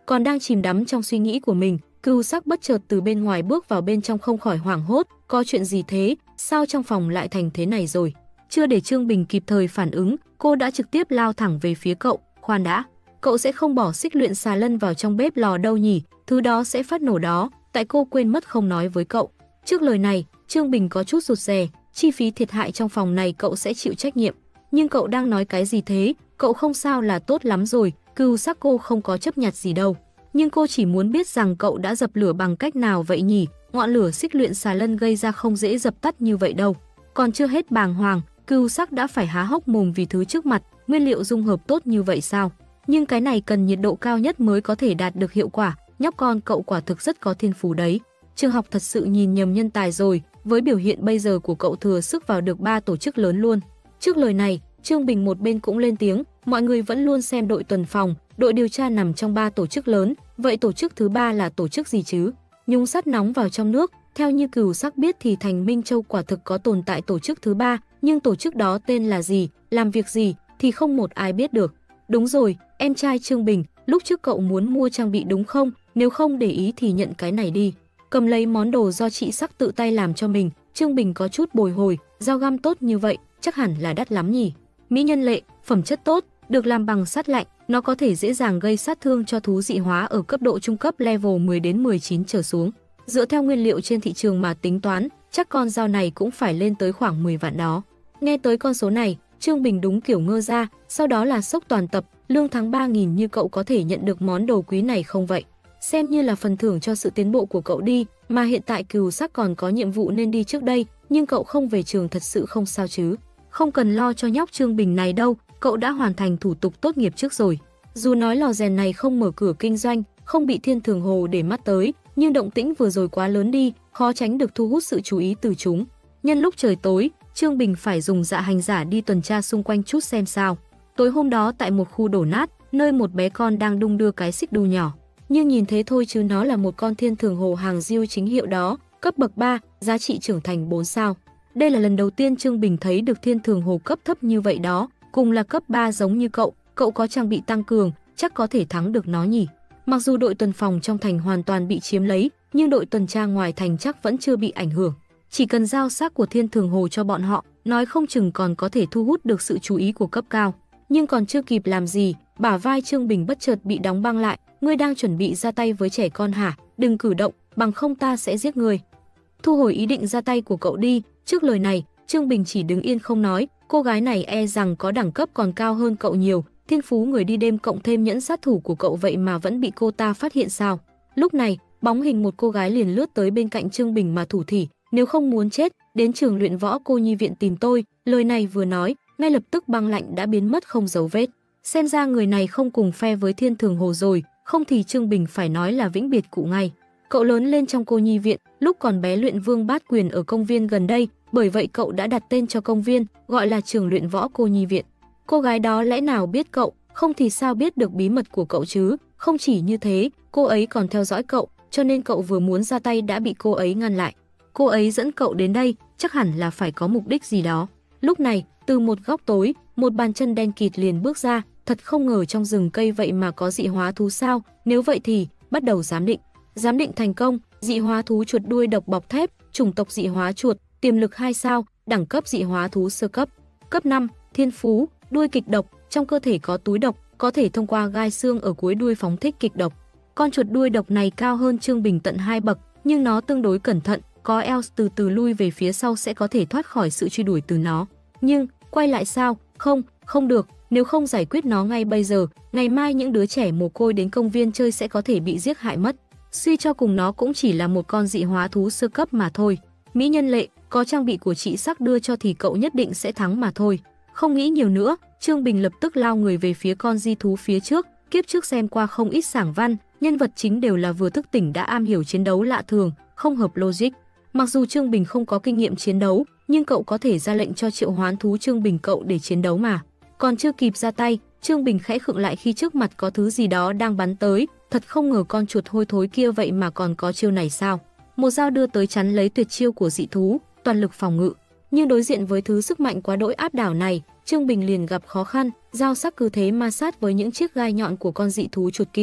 Còn đang chìm đắm trong suy nghĩ của mình, Cưu Sắc bất chợt từ bên ngoài bước vào bên trong không khỏi hoảng hốt, có chuyện gì thế, sao trong phòng lại thành thế này rồi? Chưa để Trương Bình kịp thời phản ứng, cô đã trực tiếp lao thẳng về phía cậu. Khoan đã, cậu sẽ không bỏ xích luyện xà lân vào trong bếp lò đâu nhỉ, thứ đó sẽ phát nổ đó, tại cô quên mất không nói với cậu. Trước lời này, Trương Bình có chút rụt rè, chi phí thiệt hại trong phòng này cậu sẽ chịu trách nhiệm. Nhưng cậu đang nói cái gì thế, cậu không sao là tốt lắm rồi, Cưu Sắc cô không có chấp nhặt gì đâu. Nhưng cô chỉ muốn biết rằng cậu đã dập lửa bằng cách nào vậy nhỉ, ngọn lửa xích luyện xà lân gây ra không dễ dập tắt như vậy đâu. Còn chưa hết bàng hoàng, Cưu Sắc đã phải há hốc mồm vì thứ trước mặt, nguyên liệu dung hợp tốt như vậy sao? Nhưng cái này cần nhiệt độ cao nhất mới có thể đạt được hiệu quả, nhóc con cậu quả thực rất có thiên phú đấy. Trường học thật sự nhìn nhầm nhân tài rồi, với biểu hiện bây giờ của cậu thừa sức vào được 3 tổ chức lớn luôn. Trước lời này, Trương Bình một bên cũng lên tiếng, mọi người vẫn luôn xem đội tuần phòng, đội điều tra nằm trong 3 tổ chức lớn, vậy tổ chức thứ 3 là tổ chức gì chứ? Nhúng sắt nóng vào trong nước, theo như Cửu Sắc biết thì Thành Minh Châu quả thực có tồn tại tổ chức thứ 3, nhưng tổ chức đó tên là gì, làm việc gì thì không một ai biết được. Đúng rồi, em trai Trương Bình, lúc trước cậu muốn mua trang bị đúng không? Nếu không để ý thì nhận cái này đi. Cầm lấy món đồ do chị Sắc tự tay làm cho mình, Trương Bình có chút bồi hồi, dao găm tốt như vậy, chắc hẳn là đắt lắm nhỉ. Mỹ nhân lệ, phẩm chất tốt, được làm bằng sắt lạnh, nó có thể dễ dàng gây sát thương cho thú dị hóa ở cấp độ trung cấp level 10 đến 19 trở xuống. Dựa theo nguyên liệu trên thị trường mà tính toán, chắc con dao này cũng phải lên tới khoảng 10 vạn đó. Nghe tới con số này, Trương Bình đúng kiểu ngơ ra, sau đó là sốc toàn tập, lương tháng 3.000 như cậu có thể nhận được món đồ quý này không vậy? Xem như là phần thưởng cho sự tiến bộ của cậu đi, mà hiện tại Cửu Sắc còn có nhiệm vụ nên đi trước đây, nhưng cậu không về trường thật sự không sao chứ? Không cần lo cho nhóc Trương Bình này đâu, cậu đã hoàn thành thủ tục tốt nghiệp trước rồi. Dù nói lò rèn này không mở cửa kinh doanh, không bị Thiên Thường Hồ để mắt tới, nhưng động tĩnh vừa rồi quá lớn đi, khó tránh được thu hút sự chú ý từ chúng. Nhân lúc trời tối, Trương Bình phải dùng dạ hành giả đi tuần tra xung quanh chút xem sao. Tối hôm đó tại một khu đổ nát, nơi một bé con đang đung đưa cái xích đu nhỏ. Nhưng nhìn thế thôi chứ nó là một con Thiên Thường Hồ hàng diêu chính hiệu đó, cấp bậc 3, giá trị trưởng thành 4 sao. Đây là lần đầu tiên Trương Bình thấy được Thiên Thường Hồ cấp thấp như vậy đó, cùng là cấp 3 giống như cậu có trang bị tăng cường, chắc có thể thắng được nó nhỉ. Mặc dù đội tuần phòng trong thành hoàn toàn bị chiếm lấy, nhưng đội tuần tra ngoài thành chắc vẫn chưa bị ảnh hưởng. Chỉ cần giao xác của Thiên Thường Hồ cho bọn họ, nói không chừng còn có thể thu hút được sự chú ý của cấp cao. Nhưng còn chưa kịp làm gì, bả vai Trương Bình bất chợt bị đóng băng lại. Ngươi đang chuẩn bị ra tay với trẻ con hả? Đừng cử động, bằng không ta sẽ giết ngươi. Thu hồi ý định ra tay của cậu đi. Trước lời này, Trương Bình chỉ đứng yên không nói. Cô gái này e rằng có đẳng cấp còn cao hơn cậu nhiều. Thiên phú người đi đêm cộng thêm nhẫn sát thủ của cậu vậy mà vẫn bị cô ta phát hiện sao? Lúc này, bóng hình một cô gái liền lướt tới bên cạnh Trương Bình mà thủ thỉ. Nếu không muốn chết, đến trường luyện võ cô nhi viện tìm tôi. Lời này vừa nói, ngay lập tức băng lạnh đã biến mất không dấu vết. Xem ra người này không cùng phe với Thiên Thường Hồ rồi, không thì Trương Bình phải nói là vĩnh biệt cụ ngay. Cậu lớn lên trong cô nhi viện, lúc còn bé luyện vương bát quyền ở công viên gần đây, bởi vậy cậu đã đặt tên cho công viên, gọi là trường luyện võ cô nhi viện. Cô gái đó lẽ nào biết cậu, không thì sao biết được bí mật của cậu chứ? Không chỉ như thế, cô ấy còn theo dõi cậu, cho nên cậu vừa muốn ra tay đã bị cô ấy ngăn lại. Cô ấy dẫn cậu đến đây, chắc hẳn là phải có mục đích gì đó. Lúc này, từ một góc tối, một bàn chân đen kịt liền bước ra, thật không ngờ trong rừng cây vậy mà có dị hóa thú sao? Nếu vậy thì, bắt đầu giám định. Giám định thành công, dị hóa thú chuột đuôi độc bọc thép, chủng tộc dị hóa chuột, tiềm lực 2 sao, đẳng cấp dị hóa thú sơ cấp. Cấp 5, thiên phú, đuôi kịch độc, trong cơ thể có túi độc, có thể thông qua gai xương ở cuối đuôi phóng thích kịch độc. Con chuột đuôi độc này cao hơn Trương Bình tận 2 bậc, nhưng nó tương đối cẩn thận, có eo từ từ lui về phía sau sẽ có thể thoát khỏi sự truy đuổi từ nó. Nhưng, quay lại sao? Không được, nếu không giải quyết nó ngay bây giờ, ngày mai những đứa trẻ mồ côi đến công viên chơi sẽ có thể bị giết hại mất. Suy cho cùng nó cũng chỉ là một con dị hóa thú sơ cấp mà thôi. Mỹ nhân lệ, có trang bị của chị Sắc đưa cho thì cậu nhất định sẽ thắng mà thôi. Không nghĩ nhiều nữa, Trương Bình lập tức lao người về phía con di thú phía trước. Kiếp trước xem qua không ít sảng văn, nhân vật chính đều là vừa thức tỉnh đã am hiểu chiến đấu lạ thường, không hợp logic. Mặc dù Trương Bình không có kinh nghiệm chiến đấu, nhưng cậu có thể ra lệnh cho triệu hoán thú Trương Bình cậu để chiến đấu mà. Còn chưa kịp ra tay, Trương Bình khẽ khựng lại khi trước mặt có thứ gì đó đang bắn tới. Thật không ngờ con chuột hôi thối kia vậy mà còn có chiêu này sao? Một dao đưa tới chắn lấy tuyệt chiêu của dị thú, toàn lực phòng ngự. Nhưng đối diện với thứ sức mạnh quá đỗi áp đảo này, Trương Bình liền gặp khó khăn, dao sắc cứ thế ma sát với những chiếc gai nhọn của con dị thú chuột kia.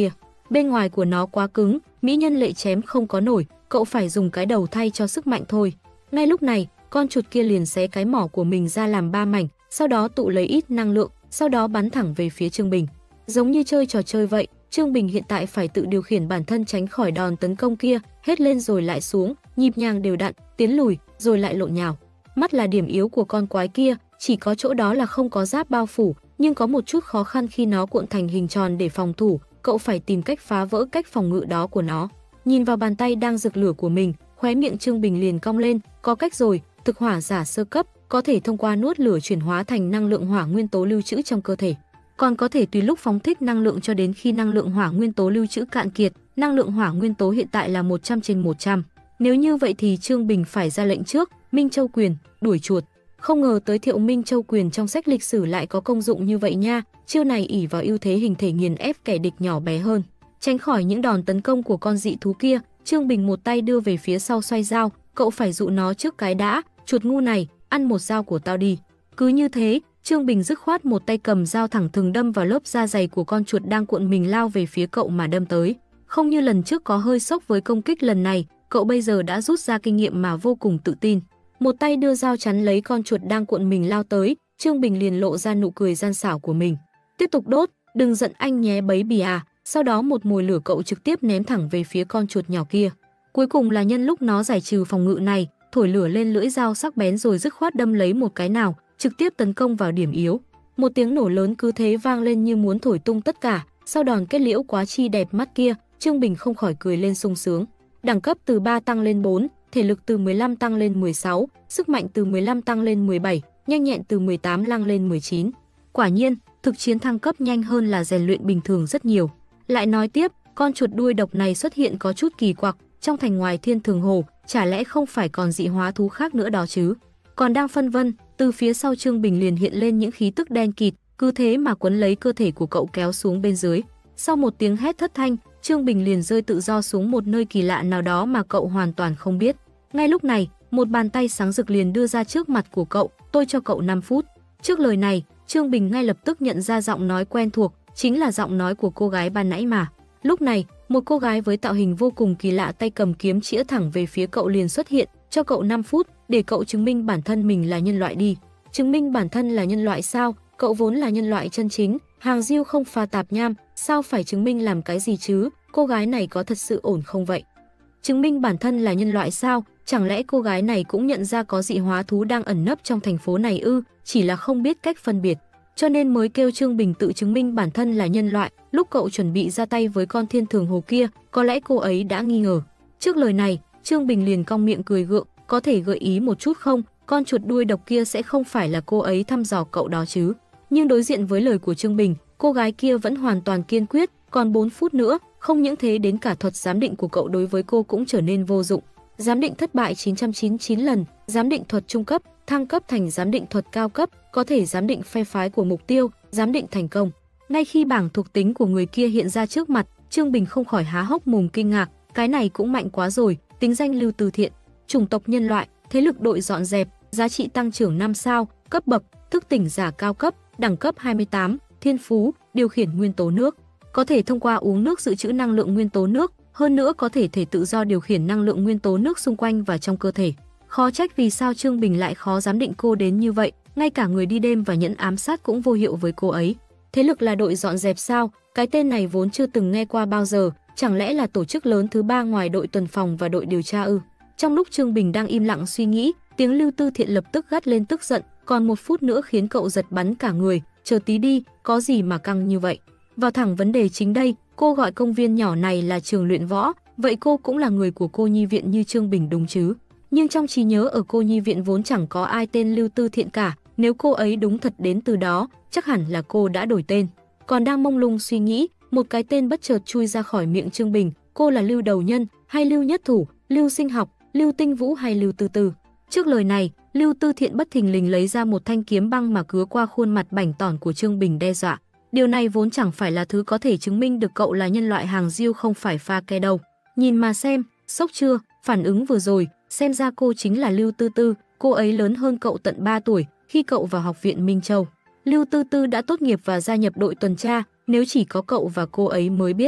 Bên ngoài của nó quá cứng, mỹ nhân lệ chém không có nổi, cậu phải dùng cái đầu thay cho sức mạnh thôi. Ngay lúc này, con chuột kia liền xé cái mỏ của mình ra làm 3 mảnh, sau đó tụ lấy ít năng lượng, sau đó bắn thẳng về phía Trương Bình. Giống như chơi trò chơi vậy, Trương Bình hiện tại phải tự điều khiển bản thân tránh khỏi đòn tấn công kia, hết lên rồi lại xuống, nhịp nhàng đều đặn, tiến lùi, rồi lại lộn nhào. Mắt là điểm yếu của con quái kia, chỉ có chỗ đó là không có giáp bao phủ, nhưng có một chút khó khăn khi nó cuộn thành hình tròn để phòng thủ, cậu phải tìm cách phá vỡ cách phòng ngự đó của nó. Nhìn vào bàn tay đang rực lửa của mình, khóe miệng Trương Bình liền cong lên, có cách rồi, thực hỏa giả sơ cấp, có thể thông qua nuốt lửa chuyển hóa thành năng lượng hỏa nguyên tố lưu trữ trong cơ thể. Còn có thể tùy lúc phóng thích năng lượng cho đến khi năng lượng hỏa nguyên tố lưu trữ cạn kiệt, năng lượng hỏa nguyên tố hiện tại là 100/100. Nếu như vậy thì Trương Bình phải ra lệnh trước, Minh Châu Quyền, đuổi chuột. Không ngờ tới Thiệu Minh Châu Quyền trong sách lịch sử lại có công dụng như vậy nha, chiêu này ỷ vào ưu thế hình thể nghiền ép kẻ địch nhỏ bé hơn. Tránh khỏi những đòn tấn công của con dị thú kia, Trương Bình một tay đưa về phía sau xoay dao, cậu phải dụ nó trước cái đã, chuột ngu này, ăn một dao của tao đi. Cứ như thế, Trương Bình dứt khoát một tay cầm dao thẳng thừng đâm vào lớp da dày của con chuột đang cuộn mình lao về phía cậu mà đâm tới. Không như lần trước có hơi sốc với công kích lần này, cậu bây giờ đã rút ra kinh nghiệm mà vô cùng tự tin. Một tay đưa dao chắn lấy con chuột đang cuộn mình lao tới, Trương Bình liền lộ ra nụ cười gian xảo của mình. Tiếp tục đốt, đừng giận anh nhé baby à. Sau đó một mồi lửa cậu trực tiếp ném thẳng về phía con chuột nhỏ kia. Cuối cùng là nhân lúc nó giải trừ phòng ngự này, thổi lửa lên lưỡi dao sắc bén rồi dứt khoát đâm lấy một cái nào, trực tiếp tấn công vào điểm yếu. Một tiếng nổ lớn cứ thế vang lên như muốn thổi tung tất cả. Sau đòn kết liễu quá chi đẹp mắt kia, Trương Bình không khỏi cười lên sung sướng. Đẳng cấp từ 3 tăng lên 4, thể lực từ 15 tăng lên 16, sức mạnh từ 15 tăng lên 17, nhanh nhẹn từ 18 tăng lên 19. Quả nhiên, thực chiến thăng cấp nhanh hơn là rèn luyện bình thường rất nhiều. Lại nói tiếp, con chuột đuôi độc này xuất hiện có chút kỳ quặc, trong thành ngoài Thiên Thường Hồ, chả lẽ không phải còn dị hóa thú khác nữa đó chứ? Còn đang phân vân, từ phía sau Trương Bình liền hiện lên những khí tức đen kịt, cứ thế mà quấn lấy cơ thể của cậu kéo xuống bên dưới. Sau một tiếng hét thất thanh, Trương Bình liền rơi tự do xuống một nơi kỳ lạ nào đó mà cậu hoàn toàn không biết. Ngay lúc này, một bàn tay sáng rực liền đưa ra trước mặt của cậu, tôi cho cậu 5 phút. Trước lời này, Trương Bình ngay lập tức nhận ra giọng nói quen thuộc, chính là giọng nói của cô gái ban nãy mà. Lúc này, một cô gái với tạo hình vô cùng kỳ lạ tay cầm kiếm chĩa thẳng về phía cậu liền xuất hiện, cho cậu 5 phút để cậu chứng minh bản thân mình là nhân loại đi. Chứng minh bản thân là nhân loại sao? Cậu vốn là nhân loại chân chính, hàng diêu không pha tạp nham, sao phải chứng minh làm cái gì chứ? Cô gái này có thật sự ổn không vậy? Chứng minh bản thân là nhân loại sao? Chẳng lẽ cô gái này cũng nhận ra có dị hóa thú đang ẩn nấp trong thành phố này ư? Chỉ là không biết cách phân biệt, cho nên mới kêu Trương Bình tự chứng minh bản thân là nhân loại. Lúc cậu chuẩn bị ra tay với con Thiên Thường Hồ kia, có lẽ cô ấy đã nghi ngờ. Trước lời này, Trương Bình liền cong miệng cười gượng, có thể gợi ý một chút không? Con chuột đuôi độc kia sẽ không phải là cô ấy thăm dò cậu đó chứ? Nhưng đối diện với lời của Trương Bình, cô gái kia vẫn hoàn toàn kiên quyết, còn 4 phút nữa, không những thế đến cả thuật giám định của cậu đối với cô cũng trở nên vô dụng. Giám định thất bại 999 lần, giám định thuật trung cấp, thăng cấp thành giám định thuật cao cấp, có thể giám định phe phái của mục tiêu, giám định thành công. Ngay khi bảng thuộc tính của người kia hiện ra trước mặt, Trương Bình không khỏi há hốc mồm kinh ngạc, cái này cũng mạnh quá rồi, tính danh Lưu Tư Thiện, chủng tộc nhân loại, thế lực đội dọn dẹp, giá trị tăng trưởng 5 sao, cấp bậc, thức tỉnh giả cao cấp, đẳng cấp 28, thiên phú, điều khiển nguyên tố nước. Có thể thông qua uống nước dự trữ năng lượng nguyên tố nước, hơn nữa có thể tự do điều khiển năng lượng nguyên tố nước xung quanh và trong cơ thể. Khó trách vì sao Trương Bình lại khó giám định cô đến như vậy, ngay cả người đi đêm và nhẫn ám sát cũng vô hiệu với cô ấy. Thế lực là đội dọn dẹp sao? Cái tên này vốn chưa từng nghe qua bao giờ, chẳng lẽ là tổ chức lớn thứ 3 ngoài đội tuần phòng và đội điều tra ư? Trong lúc Trương Bình đang im lặng suy nghĩ, tiếng Lưu Tư Thiện lập tức gắt lên tức giận, còn 1 phút nữa khiến cậu giật bắn cả người, chờ tí đi, có gì mà căng như vậy? Vào thẳng vấn đề chính đây, cô gọi công viên nhỏ này là trường luyện võ, vậy cô cũng là người của cô nhi viện như Trương Bình đúng chứ? Nhưng trong trí nhớ ở cô nhi viện vốn chẳng có ai tên Lưu Tư Thiện cả, nếu cô ấy đúng thật đến từ đó, chắc hẳn là cô đã đổi tên. Còn đang mông lung suy nghĩ, một cái tên bất chợt chui ra khỏi miệng Trương Bình, cô là Lưu Đầu Nhân, hay Lưu Nhất Thủ, Lưu Sinh Học, Lưu Tinh Vũ hay Lưu Tư Tư? Trước lời này, Lưu Tư Thiện bất thình lình lấy ra một thanh kiếm băng mà cứa qua khuôn mặt bảnh tỏn của Trương Bình đe dọa. Điều này vốn chẳng phải là thứ có thể chứng minh được cậu là nhân loại hàng diêu không phải pha ke đâu. Nhìn mà xem, sốc chưa, phản ứng vừa rồi, xem ra cô chính là Lưu Tư Tư, cô ấy lớn hơn cậu tận 3 tuổi, khi cậu vào học viện Minh Châu. Lưu Tư Tư đã tốt nghiệp và gia nhập đội tuần tra, nếu chỉ có cậu và cô ấy mới biết.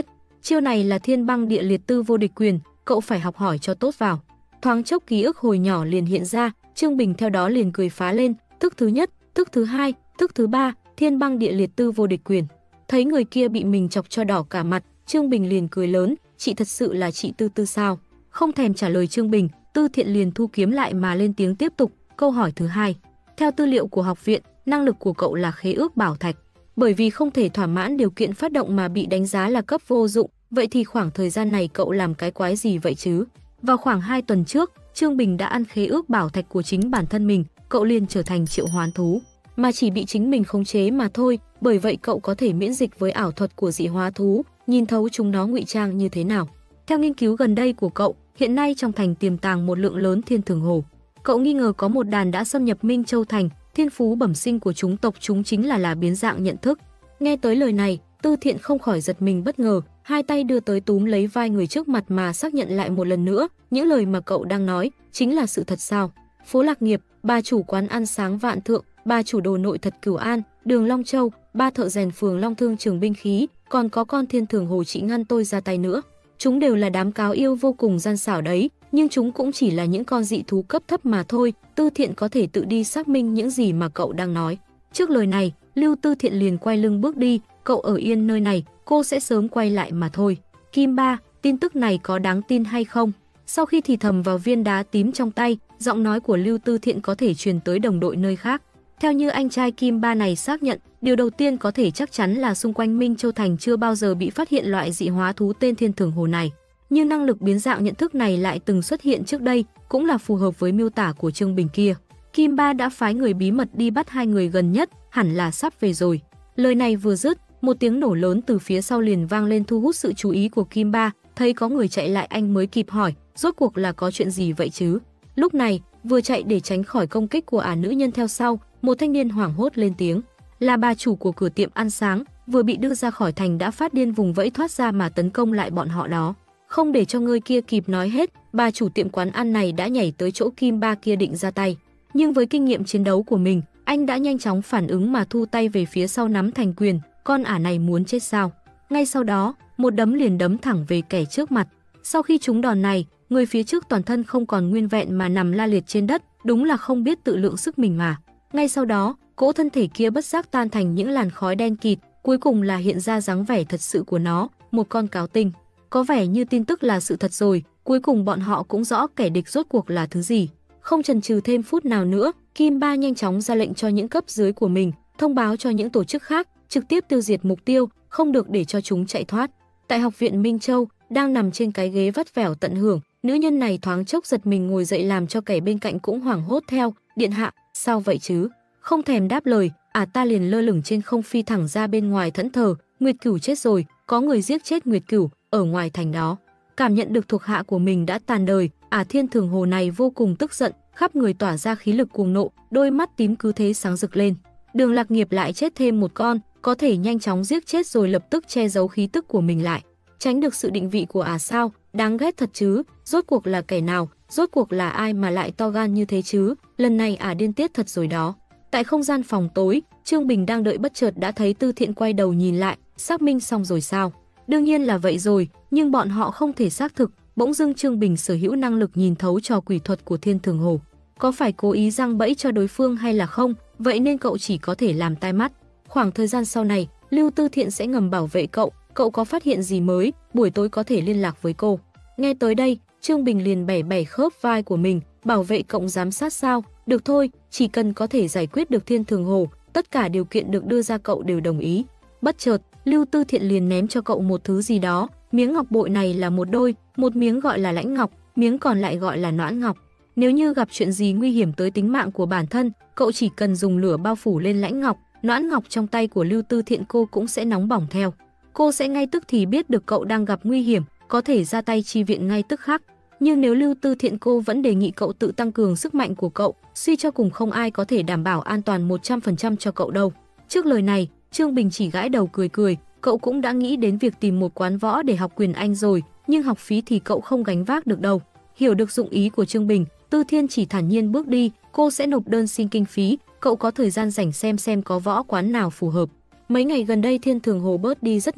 Chiêu này là thiên băng địa liệt tư vô địch quyền, cậu phải học hỏi cho tốt vào. Thoáng chốc ký ức hồi nhỏ liền hiện ra, Trương Bình theo đó liền cười phá lên, thức thứ nhất, thức thứ hai, thức thứ ba, thiên băng địa liệt tư vô địch quyền. Thấy người kia bị mình chọc cho đỏ cả mặt, Trương Bình liền cười lớn, chị thật sự là chị Tư Tư sao? Không thèm trả lời Trương Bình, Tư Thiện liền thu kiếm lại mà lên tiếng tiếp tục, câu hỏi thứ hai. Theo tư liệu của học viện, năng lực của cậu là khế ước bảo thạch. Bởi vì không thể thỏa mãn điều kiện phát động mà bị đánh giá là cấp vô dụng, vậy thì khoảng thời gian này cậu làm cái quái gì vậy chứ? Vào khoảng 2 tuần trước, Trương Bình đã ăn khế ước bảo thạch của chính bản thân mình, cậu liền trở thành triệu hoán thú, mà chỉ bị chính mình khống chế mà thôi, bởi vậy cậu có thể miễn dịch với ảo thuật của dị hóa thú, nhìn thấu chúng nó ngụy trang như thế nào. Theo nghiên cứu gần đây của cậu, hiện nay trong thành tiềm tàng một lượng lớn thiên thường hồ. Cậu nghi ngờ có một đàn đã xâm nhập Minh Châu thành, thiên phú bẩm sinh của chúng tộc chúng chính là biến dạng nhận thức. Nghe tới lời này, Tư Thiện không khỏi giật mình bất ngờ, hai tay đưa tới túm lấy vai người trước mặt mà xác nhận lại một lần nữa, những lời mà cậu đang nói chính là sự thật sao? Phố Lạc Nghiệp, bà chủ quán ăn sáng Vạn Thượng, bà chủ đồ nội thật Cửu An, đường Long Châu, ba thợ rèn phường Long Thương trường binh khí, còn có con thiên thường hồ chị ngăn tôi ra tay nữa. Chúng đều là đám cáo yêu vô cùng gian xảo đấy, nhưng chúng cũng chỉ là những con dị thú cấp thấp mà thôi. Tư Thiện có thể tự đi xác minh những gì mà cậu đang nói. Trước lời này, Lưu Tư Thiện liền quay lưng bước đi, cậu ở yên nơi này, cô sẽ sớm quay lại mà thôi. Kim Ba, tin tức này có đáng tin hay không? Sau khi thì thầm vào viên đá tím trong tay, giọng nói của Lưu Tư Thiện có thể truyền tới đồng đội nơi khác. Theo như anh trai Kim Ba này xác nhận, điều đầu tiên có thể chắc chắn là xung quanh Minh Châu Thành chưa bao giờ bị phát hiện loại dị hóa thú tên thiên thường hồ này. Nhưng năng lực biến dạng nhận thức này lại từng xuất hiện trước đây, cũng là phù hợp với miêu tả của Trương Bình kia. Kim Ba đã phái người bí mật đi bắt hai người gần nhất, hẳn là sắp về rồi. Lời này vừa dứt, một tiếng nổ lớn từ phía sau liền vang lên thu hút sự chú ý của Kim Ba, thấy có người chạy lại anh mới kịp hỏi, rốt cuộc là có chuyện gì vậy chứ? Lúc này, vừa chạy để tránh khỏi công kích của nữ nhân theo sau, một thanh niên hoảng hốt lên tiếng, là bà chủ của cửa tiệm ăn sáng, vừa bị đưa ra khỏi thành đã phát điên vùng vẫy thoát ra mà tấn công lại bọn họ đó. Không để cho người kia kịp nói hết, bà chủ tiệm quán ăn này đã nhảy tới chỗ Kim Ba kia định ra tay. Nhưng với kinh nghiệm chiến đấu của mình, anh đã nhanh chóng phản ứng mà thu tay về phía sau nắm thành quyền, con này muốn chết sao? Ngay sau đó, một đấm liền đấm thẳng về kẻ trước mặt. Sau khi trúng đòn này, người phía trước toàn thân không còn nguyên vẹn mà nằm la liệt trên đất, đúng là không biết tự lượng sức mình mà. Ngay sau đó, cỗ thân thể kia bất giác tan thành những làn khói đen kịt, cuối cùng là hiện ra dáng vẻ thật sự của nó, một con cáo tinh. Có vẻ như tin tức là sự thật rồi, cuối cùng bọn họ cũng rõ kẻ địch rốt cuộc là thứ gì. Không chần chừ thêm phút nào nữa, Kim Ba nhanh chóng ra lệnh cho những cấp dưới của mình, thông báo cho những tổ chức khác, trực tiếp tiêu diệt mục tiêu, không được để cho chúng chạy thoát. Tại học viện Minh Châu, đang nằm trên cái ghế vắt vẻo tận hưởng, nữ nhân này thoáng chốc giật mình ngồi dậy làm cho kẻ bên cạnh cũng hoảng hốt theo, điện hạ, sao vậy chứ? Không thèm đáp lời, ta liền lơ lửng trên không phi thẳng ra bên ngoài thẫn thờ, Nguyệt Cửu chết rồi, có người giết chết Nguyệt Cửu ở ngoài thành đó. Cảm nhận được thuộc hạ của mình đã tàn đời, thiên thường hồ này vô cùng tức giận, khắp người tỏa ra khí lực cuồng nộ, đôi mắt tím cứ thế sáng rực lên. Đường Lạc Nghiệp lại chết thêm một con, có thể nhanh chóng giết chết rồi lập tức che giấu khí tức của mình lại. Tránh được sự định vị của sao, đáng ghét thật chứ, rốt cuộc là kẻ nào, rốt cuộc là ai mà lại to gan như thế chứ, lần này điên tiết thật rồi đó. Tại không gian phòng tối, Trương Bình đang đợi bất chợt đã thấy Tư Thiện quay đầu nhìn lại, xác minh xong rồi sao? Đương nhiên là vậy rồi, nhưng bọn họ không thể xác thực, bỗng dưng Trương Bình sở hữu năng lực nhìn thấu trò quỷ thuật của thiên thường hồ. Có phải cố ý giăng bẫy cho đối phương hay là không, vậy nên cậu chỉ có thể làm tai mắt. Khoảng thời gian sau này, Lưu Tư Thiện sẽ ngầm bảo vệ cậu có phát hiện gì mới, buổi tối có thể liên lạc với cô. Nghe tới đây, Trương Bình liền bẻ khớp vai của mình, bảo vệ cậu giám sát sao, được thôi, chỉ cần có thể giải quyết được thiên thường hồ, tất cả điều kiện được đưa ra cậu đều đồng ý. Bất chợt, Lưu Tư Thiện liền ném cho cậu một thứ gì đó, miếng ngọc bội này là một đôi, một miếng gọi là lãnh ngọc, miếng còn lại gọi là noãn ngọc. Nếu như gặp chuyện gì nguy hiểm tới tính mạng của bản thân, cậu chỉ cần dùng lửa bao phủ lên lãnh ngọc, noãn ngọc trong tay của Lưu Tư Thiện cô cũng sẽ nóng bỏng theo. Cô sẽ ngay tức thì biết được cậu đang gặp nguy hiểm, có thể ra tay chi viện ngay tức khắc. Nhưng nếu Lưu Tư Thiện cô vẫn đề nghị cậu tự tăng cường sức mạnh của cậu, suy cho cùng không ai có thể đảm bảo an toàn 100% cho cậu đâu. Trước lời này, Trương Bình chỉ gãi đầu cười, cậu cũng đã nghĩ đến việc tìm một quán võ để học quyền Anh rồi, nhưng học phí thì cậu không gánh vác được đâu. Hiểu được dụng ý của Trương Bình, Tư Thiên chỉ thản nhiên bước đi, cô sẽ nộp đơn xin kinh phí, cậu có thời gian rảnh xem có võ quán nào phù hợp. Mấy ngày gần đây thiên thường hồ bớt đi rất nhiều,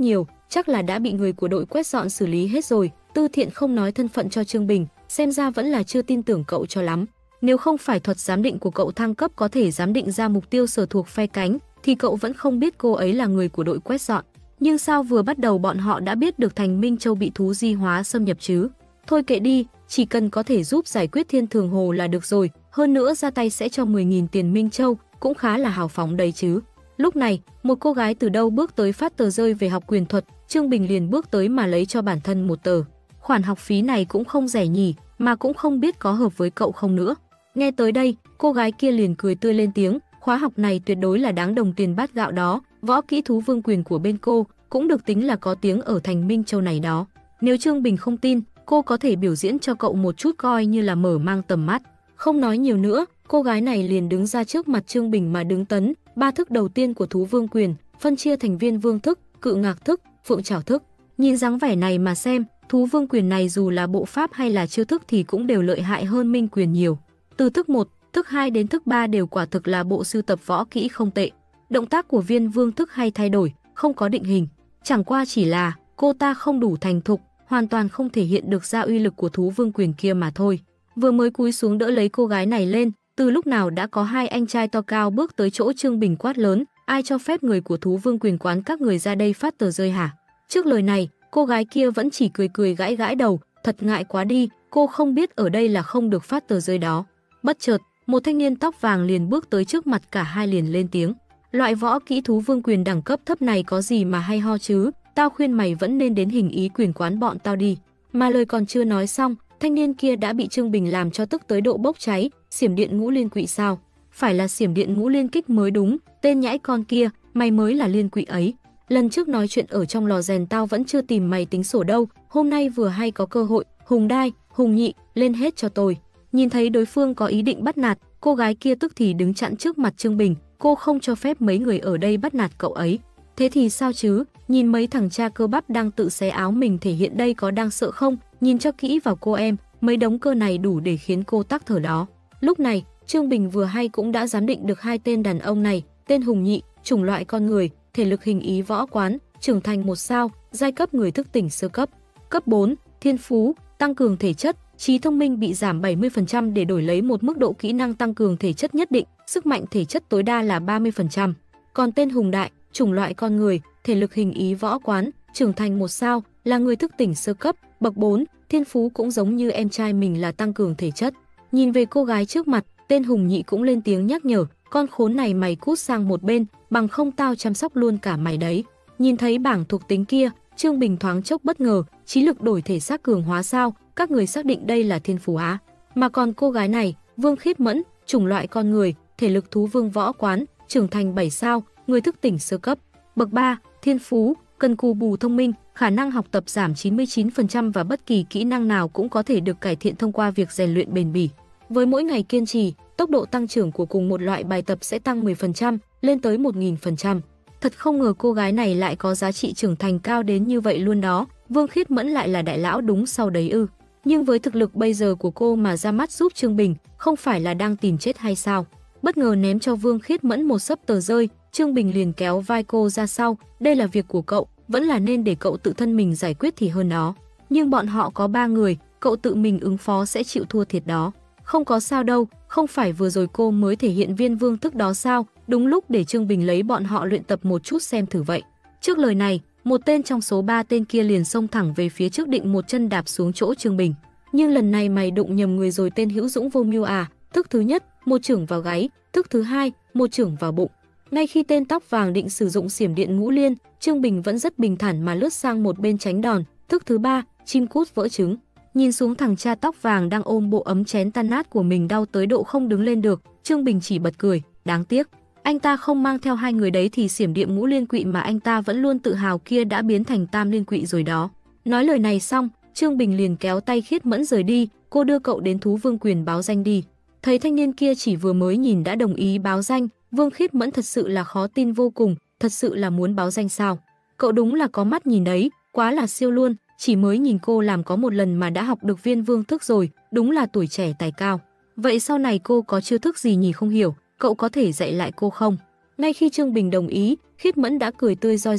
chắc là đã bị người của đội quét dọn xử lý hết rồi. Tư Thiện không nói thân phận cho Trương Bình, xem ra vẫn là chưa tin tưởng cậu cho lắm. Nếu không phải thuật giám định của cậu thăng cấp có thể giám định ra mục tiêu sở thuộc phe cánh, thì cậu vẫn không biết cô ấy là người của đội quét dọn. Nhưng sao vừa bắt đầu bọn họ đã biết được Thành Minh Châu bị thú di hóa xâm nhập chứ? Thôi kệ đi, chỉ cần có thể giúp giải quyết Thiên Thường Hồ là được rồi, hơn nữa ra tay sẽ cho 10.000 tiền Minh Châu, cũng khá là hào phóng đấy chứ. Lúc này, một cô gái từ đâu bước tới phát tờ rơi về học quyền thuật, Trương Bình liền bước tới mà lấy cho bản thân một tờ. Khoản học phí này cũng không rẻ nhỉ, mà cũng không biết có hợp với cậu không nữa. Nghe tới đây, cô gái kia liền cười tươi lên tiếng, khóa học này tuyệt đối là đáng đồng tiền bát gạo đó, võ kỹ thú vương quyền của bên cô cũng được tính là có tiếng ở Thành Minh Châu này đó. Nếu Trương Bình không tin, cô có thể biểu diễn cho cậu một chút coi như là mở mang tầm mắt. Không nói nhiều nữa, cô gái này liền đứng ra trước mặt Trương Bình mà đứng tấn. 3 thức đầu tiên của thú vương quyền phân chia thành Viên Vương thức, Cự Ngạc thức, Phượng Trảo thức. Nhìn dáng vẻ này mà xem, thú vương quyền này dù là bộ pháp hay là chiêu thức thì cũng đều lợi hại hơn Minh quyền nhiều. Từ thức 1, thức 2 đến thức 3 đều quả thực là bộ sưu tập võ kỹ không tệ. Động tác của Viên Vương thức hay thay đổi, không có định hình, chẳng qua chỉ là cô ta không đủ thành thục, hoàn toàn không thể hiện được ra uy lực của thú vương quyền kia mà thôi. Vừa mới cúi xuống đỡ lấy cô gái này lên, từ lúc nào đã có 2 anh trai to cao bước tới chỗ Trương Bình quát lớn, ai cho phép người của thú vương quyền quán các người ra đây phát tờ rơi hả? Trước lời này, cô gái kia vẫn chỉ cười cười gãi gãi đầu, thật ngại quá đi, cô không biết ở đây là không được phát tờ rơi đó. Bất chợt, một thanh niên tóc vàng liền bước tới trước mặt cả hai liền lên tiếng, loại võ kỹ thú vương quyền đẳng cấp thấp này có gì mà hay ho chứ, tao khuyên mày vẫn nên đến Hình Ý quyền quán bọn tao đi. Mà lời còn chưa nói xong, thanh niên kia đã bị Trương Bình làm cho tức tới độ bốc cháy. Xiểm điện ngũ liên quỵ sao? Phải là xiểm điện ngũ liên kích mới đúng, tên nhãi con kia, mày mới là liên quỵ ấy. Lần trước nói chuyện ở trong lò rèn tao vẫn chưa tìm mày tính sổ đâu, hôm nay vừa hay có cơ hội, Hùng Đai, Hùng Nhị, lên hết cho tôi. Nhìn thấy đối phương có ý định bắt nạt, cô gái kia tức thì đứng chặn trước mặt Trương Bình, cô không cho phép mấy người ở đây bắt nạt cậu ấy. Thế thì sao chứ, nhìn mấy thằng cha cơ bắp đang tự xé áo mình thể hiện đây có đang sợ không, nhìn cho kỹ vào cô em, mấy đống cơ này đủ để khiến cô tắc thở đó. Lúc này, Trương Bình vừa hay cũng đã giám định được 2 tên đàn ông này, tên Hùng Nhị, chủng loại con người, thể lực Hình Ý võ quán, trưởng thành 1 sao, giai cấp người thức tỉnh sơ cấp. Cấp 4, thiên phú, tăng cường thể chất, trí thông minh bị giảm 70% để đổi lấy một mức độ kỹ năng tăng cường thể chất nhất định, sức mạnh thể chất tối đa là 30%. Còn tên Hùng Đại, chủng loại con người, thể lực Hình Ý võ quán, trưởng thành 1 sao, là người thức tỉnh sơ cấp, bậc 4, thiên phú cũng giống như em trai mình là tăng cường thể chất. Nhìn về cô gái trước mặt, tên Hùng Nhị cũng lên tiếng nhắc nhở, con khốn này mày cút sang một bên, bằng không tao chăm sóc luôn cả mày đấy. Nhìn thấy bảng thuộc tính kia, Trương Bình thoáng chốc bất ngờ, trí lực đổi thể xác cường hóa sao, các người xác định đây là thiên phú á? Mà còn cô gái này, Vương Khiết Mẫn, chủng loại con người, thể lực thú vương võ quán, trưởng thành 7 sao, người thức tỉnh sơ cấp, bậc 3, thiên phú, cần cù bù thông minh, khả năng học tập giảm 99% và bất kỳ kỹ năng nào cũng có thể được cải thiện thông qua việc rèn luyện bền bỉ. Với mỗi ngày kiên trì, tốc độ tăng trưởng của cùng một loại bài tập sẽ tăng 10%, lên tới 1000%. Thật không ngờ cô gái này lại có giá trị trưởng thành cao đến như vậy luôn đó, Vương Khiết Mẫn lại là đại lão đúng sau đấy ư. Nhưng với thực lực bây giờ của cô mà ra mắt giúp Trương Bình, không phải là đang tìm chết hay sao? Bất ngờ ném cho Vương Khiết Mẫn một xấp tờ rơi, Trương Bình liền kéo vai cô ra sau, đây là việc của cậu, vẫn là nên để cậu tự thân mình giải quyết thì hơn đó. Nhưng bọn họ có 3 người, cậu tự mình ứng phó sẽ chịu thua thiệt đó. Không có sao đâu, không phải vừa rồi cô mới thể hiện Viên Vương thức đó sao, đúng lúc để Trương Bình lấy bọn họ luyện tập một chút xem thử vậy. Trước lời này, một tên trong số 3 tên kia liền xông thẳng về phía trước định một chân đạp xuống chỗ Trương Bình. Nhưng lần này mày đụng nhầm người rồi tên Hữu Dũng Vô Mưu à, thức thứ nhất, một chưởng vào gáy, thức thứ hai, một chưởng vào bụng. Ngay khi tên tóc vàng định sử dụng xiểm điện ngũ liên, Trương Bình vẫn rất bình thản mà lướt sang một bên tránh đòn, thức thứ ba, chim cút vỡ trứng. Nhìn xuống thằng cha tóc vàng đang ôm bộ ấm chén tan nát của mình đau tới độ không đứng lên được, Trương Bình chỉ bật cười, đáng tiếc. Anh ta không mang theo 2 người đấy thì xiểm điện ngũ liên quỵ mà anh ta vẫn luôn tự hào kia đã biến thành tam liên quỵ rồi đó. Nói lời này xong, Trương Bình liền kéo tay Khiết Mẫn rời đi, cô đưa cậu đến thú vương quyền báo danh đi. Thấy thanh niên kia chỉ vừa mới nhìn đã đồng ý báo danh, Vương Khiết Mẫn thật sự là khó tin vô cùng, thật sự là muốn báo danh sao? Cậu đúng là có mắt nhìn đấy, quá là siêu luôn, chỉ mới nhìn cô làm có một lần mà đã học được Viên Vương thức rồi, đúng là tuổi trẻ tài cao. Vậy sau này cô có chiêu thức gì nhỉ không hiểu, cậu có thể dạy lại cô không? Ngay khi Trương Bình đồng ý, Khiết Mẫn đã cười tươi roi rói,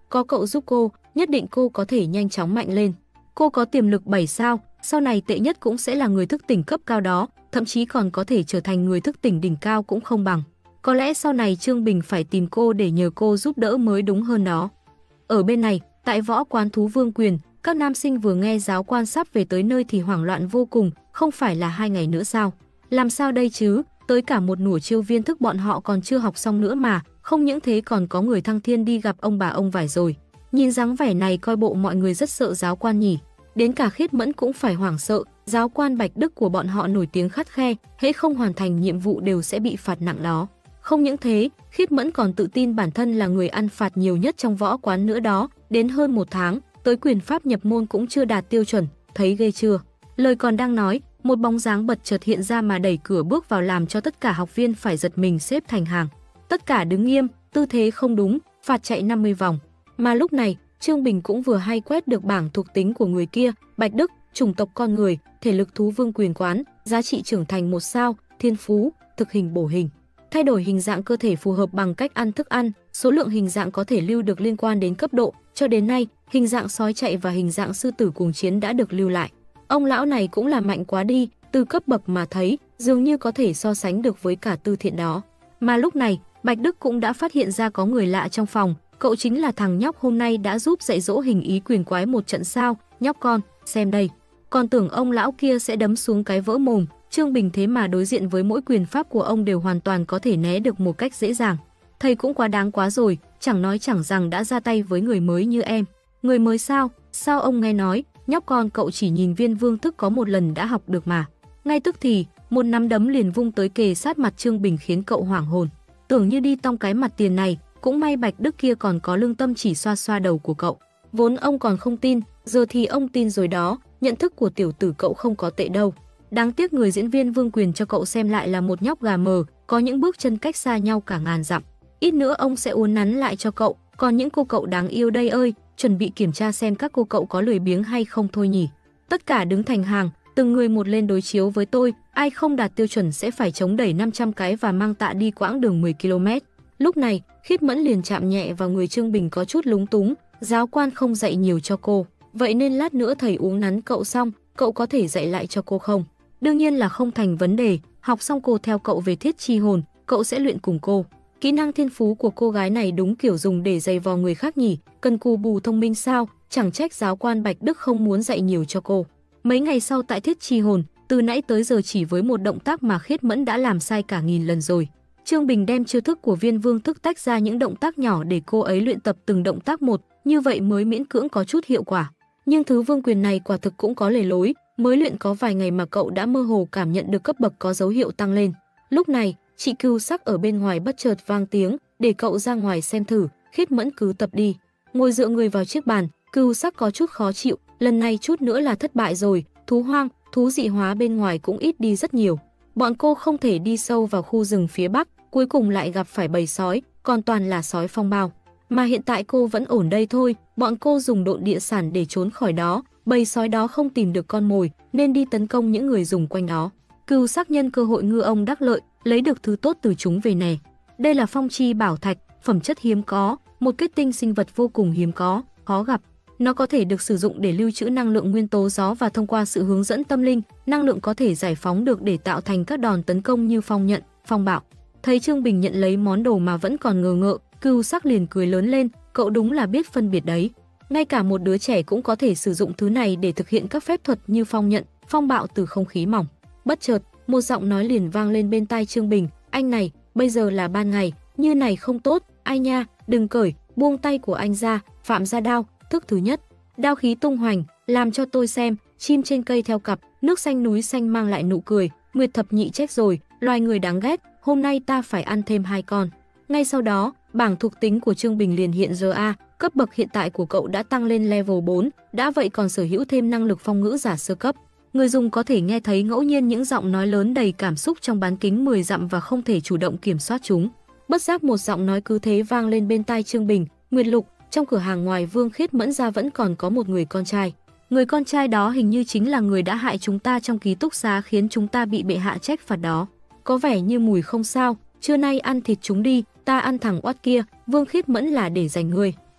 có cậu giúp cô, nhất định cô có thể nhanh chóng mạnh lên. Cô có tiềm lực 7 sao, sau này tệ nhất cũng sẽ là người thức tỉnh cấp cao đó, thậm chí còn có thể trở thành người thức tỉnh đỉnh cao cũng không bằng. Có lẽ sau này Trương Bình phải tìm cô để nhờ cô giúp đỡ mới đúng hơn đó. Ở bên này, tại võ quán Thú Vương Quyền, các nam sinh vừa nghe giáo quan sắp về tới nơi thì hoảng loạn vô cùng, không phải là 2 ngày nữa sao? Làm sao đây chứ, tới cả một nửa chiêu viên thức bọn họ còn chưa học xong nữa mà, không những thế còn có người thăng thiên đi gặp ông bà ông vải rồi. Nhìn dáng vẻ này coi bộ mọi người rất sợ giáo quan nhỉ. Đến cả Khiết Mẫn cũng phải hoảng sợ, giáo quan Bạch Đức của bọn họ nổi tiếng khắt khe, hễ không hoàn thành nhiệm vụ đều sẽ bị phạt nặng đó. Không những thế, Khiết Mẫn còn tự tin bản thân là người ăn phạt nhiều nhất trong võ quán nữa đó, đến hơn 1 tháng, tới quyền pháp nhập môn cũng chưa đạt tiêu chuẩn, thấy ghê chưa? Lời còn đang nói, một bóng dáng bật chợt hiện ra mà đẩy cửa bước vào làm cho tất cả học viên phải giật mình xếp thành hàng. Tất cả đứng nghiêm, tư thế không đúng, phạt chạy 50 vòng. Mà lúc này, Trương Bình cũng vừa hay quét được bảng thuộc tính của người kia, Bạch Đức, chủng tộc con người, thể lực Thú Vương Quyền quán, giá trị trưởng thành 1 sao, thiên phú, thực hình bổ hình. Thay đổi hình dạng cơ thể phù hợp bằng cách ăn thức ăn, số lượng hình dạng có thể lưu được liên quan đến cấp độ, cho đến nay, hình dạng sói chạy và hình dạng sư tử cuồng chiến đã được lưu lại. Ông lão này cũng là mạnh quá đi, từ cấp bậc mà thấy, dường như có thể so sánh được với cả Tư Thiện đó. Mà lúc này, Bạch Đức cũng đã phát hiện ra có người lạ trong phòng, cậu chính là thằng nhóc hôm nay đã giúp dạy dỗ hình ý quyền quái một trận sao, nhóc con, xem đây. Còn tưởng ông lão kia sẽ đấm xuống cái vỡ mồm, Trương Bình thế mà đối diện với mỗi quyền pháp của ông đều hoàn toàn có thể né được một cách dễ dàng. Thầy cũng quá đáng quá rồi, chẳng nói chẳng rằng đã ra tay với người mới như em. Người mới sao? Sao ông nghe nói, nhóc con cậu chỉ nhìn viên vương thức có một lần đã học được mà. Ngay tức thì, một nắm đấm liền vung tới kề sát mặt Trương Bình khiến cậu hoảng hồn. Tưởng như đi tong cái mặt tiền này, cũng may Bạch Đức kia còn có lương tâm chỉ xoa xoa đầu của cậu. Vốn ông còn không tin, giờ thì ông tin rồi đó, nhận thức của tiểu tử cậu không có tệ đâu. Đáng tiếc người diễn viên Vương Quyền cho cậu xem lại là một nhóc gà mờ, có những bước chân cách xa nhau cả ngàn dặm. Ít nữa ông sẽ uốn nắn lại cho cậu, còn những cô cậu đáng yêu đây ơi, chuẩn bị kiểm tra xem các cô cậu có lười biếng hay không thôi nhỉ. Tất cả đứng thành hàng, từng người một lên đối chiếu với tôi, ai không đạt tiêu chuẩn sẽ phải chống đẩy 500 cái và mang tạ đi quãng đường 10 km. Lúc này, Khiết Mẫn liền chạm nhẹ vào người Trương Bình có chút lúng túng, giáo quan không dạy nhiều cho cô, vậy nên lát nữa thầy uốn nắn cậu xong, cậu có thể dạy lại cho cô không? Đương nhiên là không thành vấn đề, học xong cô theo cậu về thiết chi hồn, cậu sẽ luyện cùng cô. Kỹ năng thiên phú của cô gái này đúng kiểu dùng để giày vò người khác nhỉ, cần cù bù thông minh sao, chẳng trách giáo quan Bạch Đức không muốn dạy nhiều cho cô. Mấy ngày sau tại thiết chi hồn, từ nãy tới giờ chỉ với một động tác mà Khiết Mẫn đã làm sai cả nghìn lần rồi. Trương Bình đem chiêu thức của viên vương thức tách ra những động tác nhỏ để cô ấy luyện tập từng động tác một, như vậy mới miễn cưỡng có chút hiệu quả. Nhưng thứ vương quyền này quả thực cũng có lề lối, mới luyện có vài ngày mà cậu đã mơ hồ cảm nhận được cấp bậc có dấu hiệu tăng lên. Lúc này, chị Cưu Sắc ở bên ngoài bất chợt vang tiếng, để cậu ra ngoài xem thử, Khiết Mẫn cứ tập đi. Ngồi dựa người vào chiếc bàn, Cưu Sắc có chút khó chịu, lần này chút nữa là thất bại rồi, thú hoang, thú dị hóa bên ngoài cũng ít đi rất nhiều. Bọn cô không thể đi sâu vào khu rừng phía bắc, cuối cùng lại gặp phải bầy sói, còn toàn là sói phong bao. Mà hiện tại cô vẫn ổn đây thôi, bọn cô dùng độn địa sản để trốn khỏi đó, bầy sói đó không tìm được con mồi nên đi tấn công những người dùng quanh đó. Cưu Sắc nhân cơ hội ngư ông đắc lợi, lấy được thứ tốt từ chúng về nè. Đây là phong chi bảo thạch, phẩm chất hiếm có, một kết tinh sinh vật vô cùng hiếm có, khó gặp. Nó có thể được sử dụng để lưu trữ năng lượng nguyên tố gió và thông qua sự hướng dẫn tâm linh, năng lượng có thể giải phóng được để tạo thành các đòn tấn công như phong nhận, phong bạo. Thấy Trương Bình nhận lấy món đồ mà vẫn còn ngờ ngợ, Cưu Sắc liền cười lớn lên, cậu đúng là biết phân biệt đấy. Ngay cả một đứa trẻ cũng có thể sử dụng thứ này để thực hiện các phép thuật như phong nhận, phong bạo từ không khí mỏng. Bất chợt, một giọng nói liền vang lên bên tai Trương Bình, anh này, bây giờ là ban ngày, như này không tốt, ai nha, đừng cởi, buông tay của anh ra, phạm ra đao, thức thứ nhất. Đao khí tung hoành, làm cho tôi xem, chim trên cây theo cặp, nước xanh núi xanh mang lại nụ cười, Nguyệt thập nhị chết rồi, loài người đáng ghét, hôm nay ta phải ăn thêm 2 con. Ngay sau đó, bảng thuộc tính của Trương Bình liền hiện ra, cấp bậc hiện tại của cậu đã tăng lên level 4, đã vậy còn sở hữu thêm năng lực phong ngữ giả sơ cấp. Người dùng có thể nghe thấy ngẫu nhiên những giọng nói lớn đầy cảm xúc trong bán kính 10 dặm và không thể chủ động kiểm soát chúng. Bất giác một giọng nói cứ thế vang lên bên tai Trương Bình, Nguyệt Lục, trong cửa hàng ngoài Vương Khiết Mẫn ra vẫn còn có một người con trai. Người con trai đó hình như chính là người đã hại chúng ta trong ký túc xá khiến chúng ta bị bệ hạ trách phạt đó. Có vẻ như mùi không sao, trưa nay ăn thịt chúng đi, ta ăn thằng oát kia, Vương Khiết Mẫn là để dành ngươi.